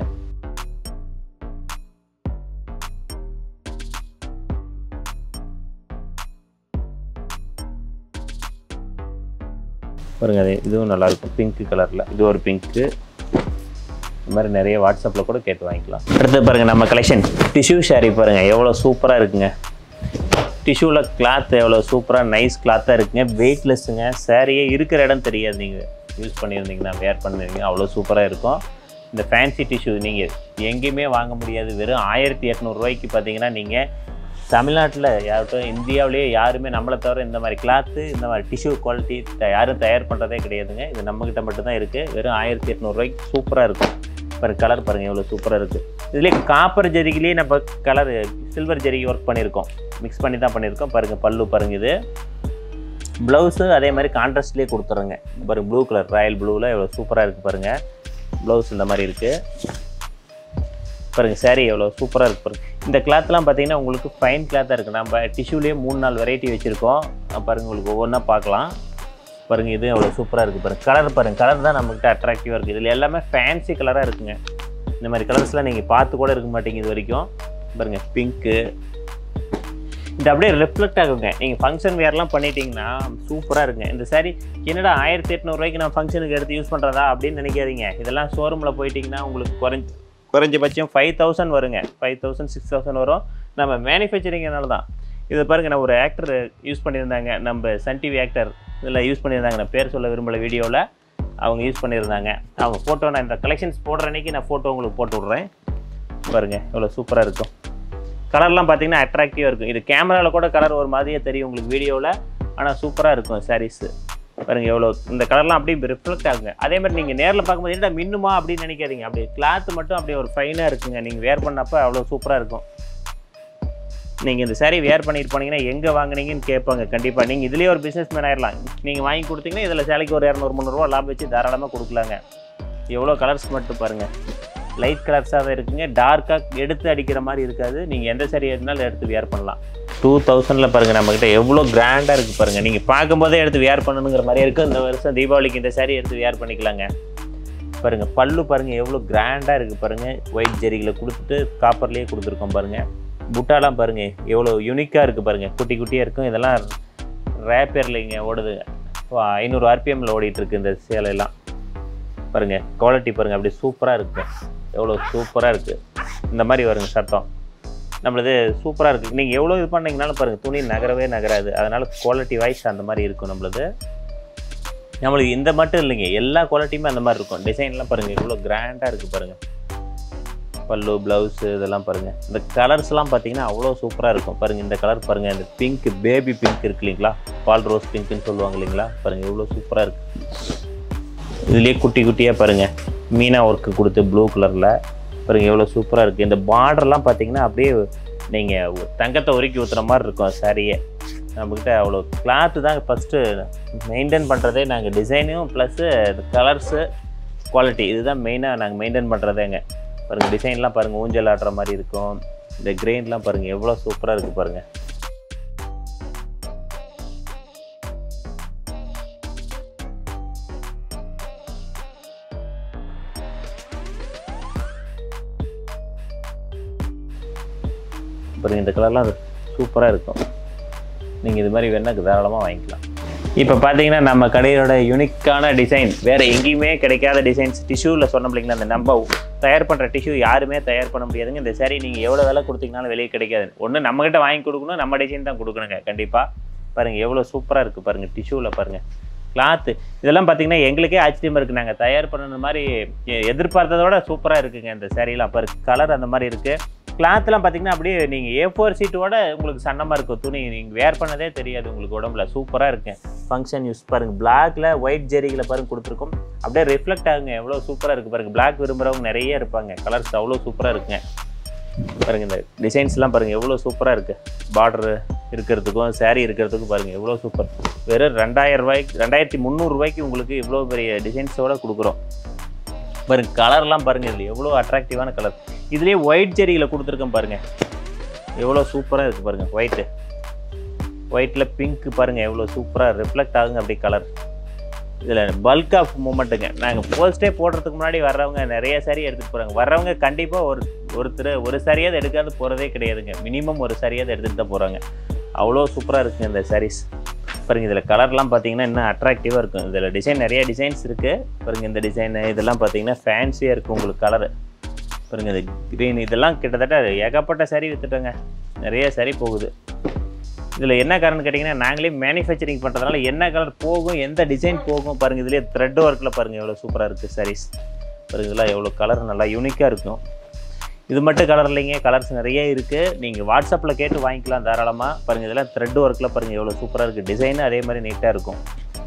பாருங்கள். அது இதுவும் நல்லாயிருக்கும் பிங்க் கலரில். இது ஒரு பிங்க்கு. இந்த மாதிரி நிறைய வாட்ஸ்அப்பில் கூட கேட்டு வாங்கிக்கலாம். அடுத்து பாருங்கள் நம்ம கலெக்ஷன் டிஷ்யூ ஷாரி பாருங்கள் எவ்வளோ சூப்பராக இருக்குங்க. டிஷ்யூவில் கிளாத் எவ்வளோ சூப்பராக நைஸ் கிளாத்தாக இருக்குங்க. வெயிட்லெஸ்ஸுங்க. சாரியே இருக்கிற இடம் தெரியாது. நீங்கள் யூஸ் பண்ணியிருந்தீங்கன்னா வேர் பண்ணிருந்தீங்க அவ்வளோ சூப்பராக இருக்கும். இந்த ஃபேன்சி டிஷ்யூ நீங்கள் எங்கேயுமே வாங்க முடியாது. வெறும் 1800 ரூபாய்க்கு பார்த்தீங்கன்னா நீங்கள் தமிழ்நாட்டில் யார்கிட்டும் இந்தியாவிலேயே யாருமே நம்மளை தவிர இந்த மாதிரி கிளாத்து இந்த மாதிரி டிஷ்யூ குவாலிட்டி யாரும் தயார் பண்ணுறதே கிடையாதுங்க. இது நம்மக்கிட்ட மட்டும்தான் இருக்குது. வெறும் 1800 ரூபாய்க்கு சூப்பராக இருக்கும். பாருங்கள் கலர் பாருங்கள் எவ்வளோ சூப்பராக இருக்குது. இதுலேயே காப்பர் ஜரிகிலேயே நம்ம கலர் சில்வர் ஜரிகை ஒர்க் பண்ணியிருக்கோம். மிக்ஸ் பண்ணி தான் பண்ணியிருக்கோம். பாருங்கள் பல்லு பாருங்கள். இது ப்ளவுஸு அதே மாதிரி கான்ட்ராஸ்ட்லேயே கொடுத்துட்றோங்க. பாருங்கள் ப்ளூ கலர் ராயல் ப்ளூவில் எவ்வளோ சூப்பராக இருக்குது பாருங்கள். ப்ளவுஸ் இந்த மாதிரி இருக்குது பாருங்கள். சாரீ எவ்வளோ சூப்பராக இருக்குது பாருங்கள். இந்த கிளாத்லாம் பார்த்தீங்கன்னா உங்களுக்கு ஃபைன் கிளாத்தாக இருக்குது. நம்ம டிஷ்யூலேயே 3-4 வெரைட்டி வச்சுருக்கோம். பாருங்கள் உங்களுக்கு ஒவ்வொன்றா பார்க்கலாம். பாருங்கள் இது எவ்வளோ சூப்பராக இருக்குது பாருங்கள். கலர் பாருங்கள். கலர் தான் நம்மக்கிட்ட அட்ராக்டிவாக இருக்குது. இதில் எல்லாமே ஃபேன்சி கலராக இருக்குங்க. இந்த மாதிரி கலர்ஸ்லாம் நீங்கள் பார்த்து கூட இருக்க மாட்டீங்க இது வரைக்கும். பாருங்கள் பிங்க்கு இது அப்படியே ரிஃப்ளெக்ட் ஆகுங்க. நீங்கள் ஃபங்க்ஷன் வேர்லாம் பண்ணிட்டீங்கன்னா சூப்பராக இருக்குங்க. இந்த சாரீ என்னடா 1800 ரூபாய்க்கு நான் ஃபங்க்ஷனுக்கு எடுத்து யூஸ் பண்ணுறதா அப்படின்னு நினைக்காதீங்க. இதெல்லாம் ஷோரூமில் போயிட்டிங்கன்னா உங்களுக்கு குறைஞ்சபட்சம் 5000 வருங்க. 5000 6000 வரும். நம்ம மேனுஃபேக்சரிங்னால தான். இதை பாருங்கள் நான் ஒரு ஆக்டர் யூஸ் பண்ணியிருந்தாங்க. நம்ம சன் டிவி ஆக்டர் இதில் யூஸ் பண்ணியிருந்தாங்க. நான் பேர் சொல்ல விரும்பல வீடியோவில் அவங்க யூஸ் பண்ணியிருந்தாங்க. அவங்க ஃபோட்டோ நான் இந்த கலெக்ஷன்ஸ் போடுற அன்றைக்கி நான் ஃபோட்டோ உங்களுக்கு போட்டு விட்றேன். பாருங்கள் எவ்வளோ சூப்பராக இருக்கும். கலர்லாம் பார்த்தீங்கன்னா அட்ராக்டிவாக இருக்கும். இது கேமராவில் கூட கலர் ஒரு மாதிரியே தெரியும் உங்களுக்கு வீடியோவில். ஆனால் சூப்பராக இருக்கும் சாரீஸு. பாருங்கள் எவ்வளோ இந்த கலர்லாம் அப்படியே ரிஃப்ளெக்ட் ஆகுங்க. அதே மாதிரி நீங்கள் நேரில் பார்க்கும்போது என்ன மின்னுமா அப்படின்னு நினைக்காதீங்க. அப்படியே கிளாத் மட்டும் அப்படியே ஒரு ஃபைனாக இருக்குங்க. நீங்கள் வேர் பண்ணப்போ அவ்வளோ சூப்பராக இருக்கும். நீங்கள் இந்த சாரீ வேர் பண்ணிட்டு போனீங்கன்னா எங்கே வாங்கினீங்கன்னு கேட்பாங்க. கண்டிப்பாக நீங்கள் இதுலேயே ஒரு பிஸ்னஸ் மேன் ஆயிடலாம். நீங்கள் வாங்கி கொடுத்தீங்கன்னா இதில் சேலைக்கு ஒரு 200-300 லாபம் வச்சு தாராளமாக கொடுக்கலாங்க. எவ்வளோ கலர்ஸ் மட்டும் பாருங்கள். லைட் கலர்ஸாகவே இருக்குங்க. டார்க்காக எடுத்து அடிக்கிற மாதிரி இருக்காது. நீங்கள் எந்த சாரீ எடுத்தாலும் எடுத்து வேர் பண்ணலாம். 2000 பாருங்கள் நம்மக்கிட்ட எவ்வளோ கிராண்டாக இருக்குது பாருங்கள். நீங்கள் பார்க்கும்போதே எடுத்து வேர் பண்ணணுங்கிற மாதிரியே இருக்குது. இந்த வருஷம் தீபாவளிக்கு இந்த சாரீ எடுத்து வேர் பண்ணிக்கலாங்க. பாருங்கள் பல்லு பாருங்கள் எவ்வளோ கிராண்டாக இருக்குது பாருங்கள். ஒயிட் ஜெரிகில் கொடுத்துட்டு காப்பர்லேயே கொடுத்துருக்கோம் பாருங்கள். புட்டாலாம் பாருங்கள் எவ்வளோ யூனிக்காக இருக்குது பாருங்கள். குட்டி குட்டியாக இருக்கும். இதெல்லாம் ரேப்பேர்லைங்க ஓடுது. 500 RPMல ஓடிட்டுருக்கு இந்த சேலையெல்லாம். பாருங்கள் குவாலிட்டி பாருங்கள் அப்படியே சூப்பராக இருக்குது. எவ்வளோ சூப்பராக இருக்குது. இந்த மாதிரி வருங்க சட்டம் நம்மளது சூப்பராக இருக்குது. நீங்கள் எவ்வளோ இது பண்ணிங்கனாலும் பாருங்கள் துணி நகரவே நகராது. அதனால் குவாலிட்டி வைஸ் அந்த மாதிரி இருக்கும். நம்மளுக்கு இந்த மட்டும் இல்லைங்க, எல்லா குவாலிட்டியுமே அந்த மாதிரி இருக்கும். டிசைன்லாம் பாருங்கள் எவ்வளோ கிராண்டாக இருக்குது பாருங்கள். பல்லு ப்ளவுஸு இதெல்லாம் பாருங்கள். இந்த கலர்ஸ்லாம் பார்த்தீங்கன்னா அவ்வளோ சூப்பராக இருக்கும் பாருங்கள். இந்த கலர் பாருங்கள். இந்த பிங்க் பேபி பிங்க் இருக்குது இல்லைங்களா, பால் ரோஸ் பிங்க்குன்னு சொல்லுவாங்க இல்லைங்களா. பாருங்கள் எவ்வளோ சூப்பராக இருக்குது. இதுலேயே குட்டி குட்டியாக பாருங்கள் மீனா ஒர்க்கு கொடுத்து ப்ளூ கலரில் பாருங்கள் எவ்வளோ சூப்பராக இருக்குது. இந்த பார்டர்லாம் பார்த்தீங்கன்னா அப்படியே நீங்கள் தங்கத்தை உருக்கி ஊற்றுற மாதிரி இருக்கும் சாரியே. நம்மக்கிட்ட அவ்வளோ கிளாத்து தான் ஃபஸ்ட்டு மெயின்டைன் பண்ணுறதே நாங்கள். டிசைனும் ப்ளஸ்ஸு கலர்ஸு குவாலிட்டி இதுதான் மெயினாக நாங்கள் மெயின்டைன் பண்ணுறதேங்க. பாருங்கள் டிசைன்லாம் பாருங்கள் ஊஞ்சல் ஆடுற மாதிரி இருக்கும். இந்த கிரெயின்லாம் பாருங்கள் எவ்வளோ சூப்பராக இருக்குது பாருங்கள். பாருங்கள் இந்த கலர்லாம் சூப்பராக இருக்கும். நீங்கள் இது மாதிரி வேணால் தாராளமாக வாங்கிக்கலாம். இப்போ பார்த்தீங்கன்னா நம்ம கடையோட யூனிக்கான டிசைன் வேறு எங்கேயுமே கிடைக்காத டிசைன்ஸ் டிஷ்யூவில் சொன்ன இல்லைங்களா. அந்த நம்ம தயார் பண்ணுற டிஷ்யூ யாருமே தயார் பண்ண முடியாதுங்க. இந்த சாரீ நீங்கள் எவ்வளோ விலை கொடுத்தீங்கனாலும் வெளியே கிடைக்காது. ஒன்று நம்மகிட்ட வாங்கி கொடுக்கணும், நம்ம டிசைன் தான் கொடுக்கணுங்க கண்டிப்பாக. பாருங்கள் எவ்வளோ சூப்பராக இருக்குது பாருங்கள். டிஷ்யூவில் பாருங்கள் கிளாத்து இதெல்லாம் பார்த்தீங்கன்னா எங்களுக்கே ஆச்சரியமாக இருக்குது. நாங்கள் தயார் பண்ணுற மாதிரி எதிர்பார்த்ததோட சூப்பராக இருக்குங்க இந்த சாரீலாம். பாருங்கள் கலர் அந்த மாதிரி இருக்குது. கிளாத்லாம் பார்த்தீங்கன்னா அப்படியே நீங்கள் A4 சீட்டோட உங்களுக்கு சன்னமாக இருக்கும். துணி நீங்கள் வேர் பண்ணதே தெரியாது உங்களுக்கு உடம்புல. சூப்பராக இருக்குங்க. ஃபங்க்ஷன் யூஸ் பாருங்கள். பிளாக்ல ஒயிட் ஜெரிகில் பாருங்கள் கொடுத்துருக்கோம். அப்படியே ரிஃப்ளெக்ட் ஆகுங்க. எவ்வளோ சூப்பராக இருக்குது பாருங்கள். பிளாக் விரும்புகிறவங்க நிறைய இருப்பாங்க. கலர்ஸ் அவ்வளோ சூப்பராக இருக்குங்க. பாருங்கள் இந்த டிசைன்ஸ்லாம் பாருங்கள் எவ்வளோ சூப்பராக இருக்குது. பார்டரு இருக்கிறதுக்கும் சாரீ இருக்கிறதுக்கும் பாருங்கள் எவ்வளோ சூப்பர். வெறும் 2000 ரூபாய்க்கு 2300 ரூபாய்க்கு உங்களுக்கு இவ்வளோ பெரிய டிசைன்ஸோடு கொடுக்குறோம். பாருங்கள் கலர்லாம் பாருங்கள். இதில் எவ்வளோ அட்ராக்டிவான கலர். இதுலேயே ஒயிட் ஜெரிகில் கொடுத்துருக்கேன் பாருங்கள் எவ்வளோ சூப்பராக இருக்குது பாருங்கள். ஒயிட்டில் பிங்க்கு பாருங்கள் எவ்வளோ சூப்பராக ரிஃப்ளெக்ட் ஆகுங்க அப்படி கலர். இதில் பல்க் ஆஃப் மூமெண்ட்டுங்க. நாங்கள் போஸ்ட்டே போடுறதுக்கு முன்னாடி வர்றவங்க நிறைய சாரீ எடுத்துகிட்டு போகிறாங்க. வர்றவங்க கண்டிப்பாக ஒரு சாரியாவது எடுக்காது போகிறதே கிடையாதுங்க. மினிமம் ஒரு சாரியாவது எடுத்துகிட்டு தான் போகிறாங்க. அவ்வளோ சூப்பராக இருக்குங்க இந்த சாரீஸ். பாருங்கள் இதில் கலர்லாம் பார்த்தீங்கன்னா இன்னும் அட்ராக்டிவாக இருக்கும். இதில் டிசைன் நிறைய டிசைன்ஸ் இருக்குது. பாருங்கள் இந்த டிசைனு இதெல்லாம் பார்த்தீங்கன்னா ஃபேன்சியாக இருக்கும் உங்களுக்கு கலரு. பாருங்கள் இது க்ரீன் இதெல்லாம் கிட்டத்தட்ட ஏகப்பட்ட சாரீ விற்றுட்டோங்க. நிறைய சாரீ போகுது. இதில் என்ன காரணம்னு கேட்டிங்கன்னா நாங்களே மேனுஃபேக்சரிங் பண்ணுறதுனால என்ன கலர் போகும், எந்த டிசைன் போகும் பாருங்கள். இதுலேயே த்ரெட் ஒர்க்கில் பாருங்கள் எவ்வளோ சூப்பராக இருக்குது சாரீஸ். பாருங்கள் இதெல்லாம் எவ்வளோ கலர் நல்லா யூனிக்காக இருக்கும். இது மட்டும் கலர் இல்லைங்க, கலர்ஸ் நிறைய இருக்குது. நீங்கள் வாட்ஸ்அப்பில் கேட்டு வாங்கிக்கலாம் தாராளமாக. பாருங்கள் இதெல்லாம் த்ரெட் ஒர்க்கில் பாருங்கள் எவ்வளோ சூப்பராக இருக்குது. டிசைனு அதே மாதிரி நீட்டாக இருக்கும்.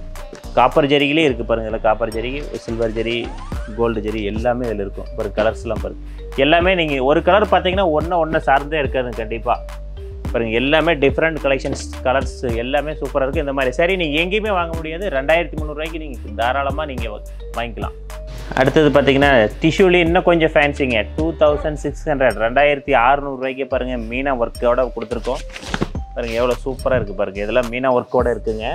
காப்பர் ஜரிகிலே இருக்குது பாருங்கள். இதில் copper zari, silver zari, gold zari எல்லாமே இதில் இருக்கும். பாருங்கள் கலர்ஸ்லாம் பாருங்கள் எல்லாமே நீங்கள் ஒரு கலர் பார்த்தீங்கன்னா ஒன்று சார்ந்தே இருக்காது கண்டிப்பாக. பாருங்கள் எல்லாமே டிஃப்ரெண்ட் கலெக்ஷன்ஸ் கலர்ஸ் எல்லாமே சூப்பராக இருக்குது. இந்த மாதிரி சரி நீங்கள் எங்கேயுமே வாங்க முடியாது. 2300 நீங்கள் தாராளமாக நீங்கள் வாங்கிக்கலாம். அடுத்தது பார்த்தீங்கன்னா டிஷ்யூலி இன்னும் கொஞ்சம் ஃபேன்சிங்க 2600 2600 பாருங்கள் மீனா ஒர்க்கோட கொடுத்துருக்கோம். பாருங்கள் எவ்வளோ சூப்பராக இருக்குது பாருங்கள். இதெல்லாம் மீனா ஒர்க்கோடு இருக்குதுங்க.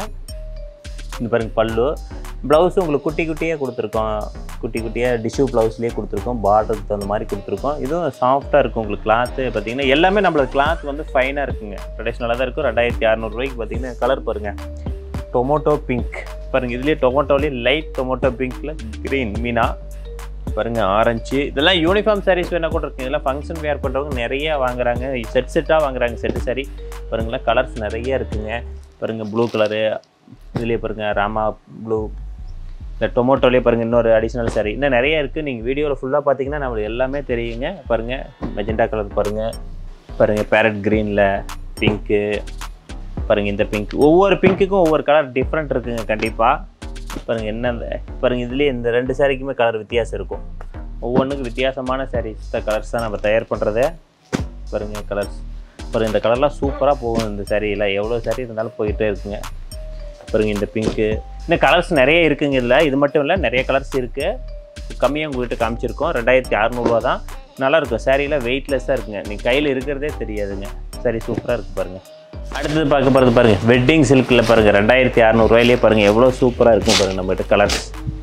இந்த பாருங்கள் பல்லு ப்ளவுஸு உங்களுக்கு குட்டி குட்டியாக கொடுத்துருக்கோம். குட்டி குட்டியாக டிஷ்யூ ப்ளவுஸ்லேயே கொடுத்துருக்கோம். பார்டருக்கு தகுந்த மாதிரி கொடுத்துருக்கோம். இதுவும் சாஃப்ட்டாக இருக்கும் உங்களுக்கு. கிளாத்து பார்த்தீங்கன்னா எல்லாமே நம்மளுக்கு கிளாத் வந்து ஃபைனாக இருக்குங்க. ட்ரெடிஷ்னலாக தான் இருக்கும். 2600 பார்த்தீங்கன்னா கலர் பாருங்கள் டொமேட்டோ பிங்க் பாருங்கள். இதுலேயே டொமேட்டோலேயே லைட் டொமேட்டோ பிங்க்கில் க்ரீன் மீனா பாருங்கள் ஆரஞ்சு. இதெல்லாம் யூனிஃபார்ம் சாரீஸ் வேணால் கூட இருக்குது. இதெல்லாம் ஃபங்க்ஷன் வேர் பண்ணுறவங்க நிறையா வாங்குறாங்க. செட்டாக வாங்குறாங்க. செட்டு சாரீ பாருங்களேன் கலர்ஸ் நிறைய இருக்குங்க. பாருங்கள் ப்ளூ கலரு இதுலேயே பாருங்கள் ராமா ப்ளூ. இந்த டொமேட்டோலேயே பாருங்கள் இன்னொரு அடிஷ்னல் சாரீ இன்னும் நிறைய இருக்குது. நீங்கள் வீடியோவில் ஃபுல்லாக பார்த்தீங்கன்னா நம்மளுக்கு எல்லாமே தெரியுங்க. பாருங்கள் மெஜெண்டா கலர் பாருங்கள் பேரட் க்ரீனில் பிங்க்கு பாருங்கள். இந்த பிங்க் ஒவ்வொரு பிங்க்குக்கும் ஒவ்வொரு கலர் டிஃப்ரெண்ட் இருக்குங்க கண்டிப்பாக. பாருங்கள் என்ன பாருங்கள் இதுலேயே இந்த 2 சாரீக்குமே கலர் வித்தியாசம் இருக்கும். ஒவ்வொன்றுக்கும் வித்தியாசமான சாரீஸ் கலர்ஸ் தான் நம்ம தயார் பண்ணுறதே. பாருங்கள் கலர்ஸ் பாருங்கள் இந்த கலர்லாம் சூப்பராக போகும். இந்த சாரீயில் எவ்வளோ சாரீ இருந்தாலும் போயிட்டே இருக்குங்க. பாருங்கள் இந்த பிங்க்கு இன்னும் கலர்ஸ் நிறைய இருக்குங்க. இதில் இது மட்டும் இல்லை நிறைய கலர்ஸ் இருக்குது. கம்மியாக உங்கள்கிட்ட காமிச்சிருக்கோம். 2600 தான். நல்லாயிருக்கும். சாரீயில் வெயிட்லெஸ்ஸாக இருக்குங்க. நீங்கள் கையில் இருக்கிறதே தெரியாதுங்க. சாரீ சூப்பராக இருக்குது பாருங்கள். அடுத்தது பார்க்க போகிறது பாருங்கள் வெட்டிங் சில்கில் பாருங்கள் 2600 பாருங்கள் எவ்வளோ சூப்பராக இருக்கும் பாருங்கள். நம்மகிட்ட கலர்ஸ்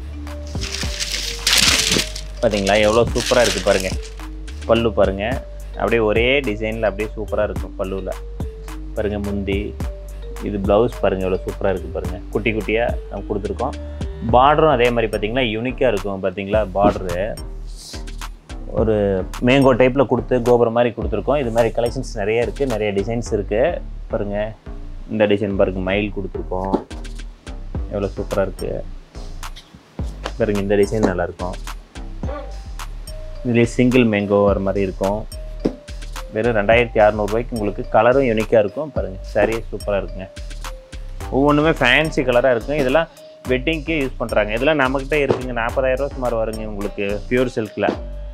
பார்த்தீங்களா எவ்வளோ சூப்பராக இருக்குது பாருங்கள். பல்லு பாருங்கள் அப்படியே ஒரே டிசைனில் அப்படியே சூப்பராக இருக்கும். பல்லுவில் பாருங்கள் முந்தி இது ப்ளவுஸ் பாருங்கள் எவ்வளோ சூப்பராக இருக்குது பாருங்கள். குட்டி குட்டியாக நம்ம கொடுத்துருக்கோம். பார்டரும் அதே மாதிரி பார்த்திங்கன்னா யூனிக்காக இருக்கும். பார்த்திங்களா பார்டரு ஒரு மேங்கோ டைப்பில் கொடுத்து கோபுரம் மாதிரி கொடுத்துருக்கோம். இது மாதிரி கலெக்ஷன்ஸ் நிறைய இருக்குது. நிறைய டிசைன்ஸ் இருக்குது பாருங்கள். இந்த டிசைன் பாருங்கள் மயில் கொடுத்துருக்கோம் எவ்வளோ சூப்பராக இருக்குது பாருங்கள். இந்த டிசைன் நல்லாயிருக்கும். இதுலேயே சிங்கிள் மேங்கோ வர மாதிரி இருக்கும். வெறும் 2600 உங்களுக்கு கலரும் யூனிக்காக இருக்கும். பாருங்கள் சாரீ சூப்பராக இருக்குங்க. ஒவ்வொன்றுமே ஃபேன்சி கலராக இருக்கும். இதெல்லாம் வெட்டிங்க்கே யூஸ் பண்ணுறாங்க. இதெல்லாம் நம்மக்கிட்ட இருக்குங்க. 40,000 சுமார் வருங்க உங்களுக்கு பியூர் சில்கில்.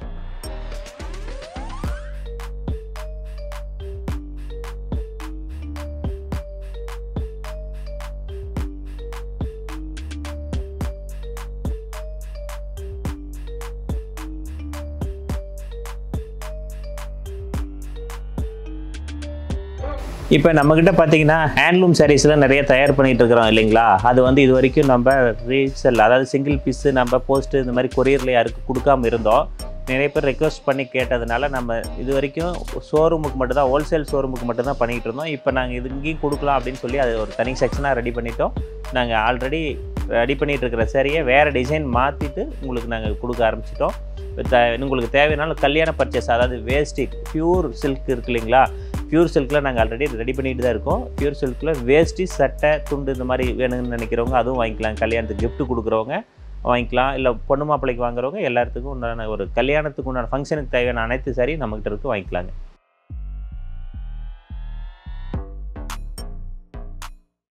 இப்போ நம்மக்கிட்ட பார்த்தீங்கன்னா ஹேண்ட்லூம் சாரீஸ்லாம் நிறைய தயார் பண்ணிகிட்டு இருக்கிறோம் இல்லைங்களா. அது வந்து இது வரைக்கும் நம்ம ரீசெல் அதாவது சிங்கிள் பீஸு நம்ம போஸ்ட்டு இந்த மாதிரி கொரியரில் யாருக்கு கொடுக்காமல் இருந்தோம். நிறைய பேர் ரெக்வஸ்ட் பண்ணி கேட்டதுனால நம்ம இது வரைக்கும் ஷோரூமுக்கு மட்டும்தான் ஹோல்சேல் ஷோரூமுக்கு மட்டும்தான் பண்ணிகிட்டு இருந்தோம். இப்போ நாங்கள் இது இங்கேயும் கொடுக்கலாம் அப்படின்னு சொல்லி அது ஒரு தனி செக்ஷனாக ரெடி பண்ணிட்டோம். நாங்கள் ஆல்ரெடி ரெடி பண்ணிகிட்டு இருக்கிற சாரியை வேறு டிசைன் மாற்றிட்டு உங்களுக்கு நாங்கள் கொடுக்க ஆரம்பிச்சிட்டோம். உங்களுக்கு தேவையானாலும் கல்யாண பர்ச்சேஸ் அதாவது வேஸ்டி பியூர் சில்க் இருக்கு இல்லைங்களா. பியூர் சில்கில் நாங்கள் ஆல்ரெடி ரெடி பண்ணிட்டு தான் இருக்கோம். பியூர் சில்கில் வேஸ்டி சட்டை துண்டு இந்த மாதிரி வேணும்னு நினைக்கிறவங்க அதுவும் வாங்கிக்கலாம். கல்யாணத்துக்கு கிஃப்ட் கொடுக்குறவங்க வாங்கிக்கலாம். இல்லை பொண்ணு மாப்பிள்ளைக்கு வாங்குறவங்க எல்லாத்துக்கும் உண்டான ஒரு கல்யாணத்துக்கு உண்டான ஃபங்க்ஷனுக்கு தேவையான அனைத்து சாரி நம்மகிட்ட இருக்கு வாங்கிக்கலாங்க.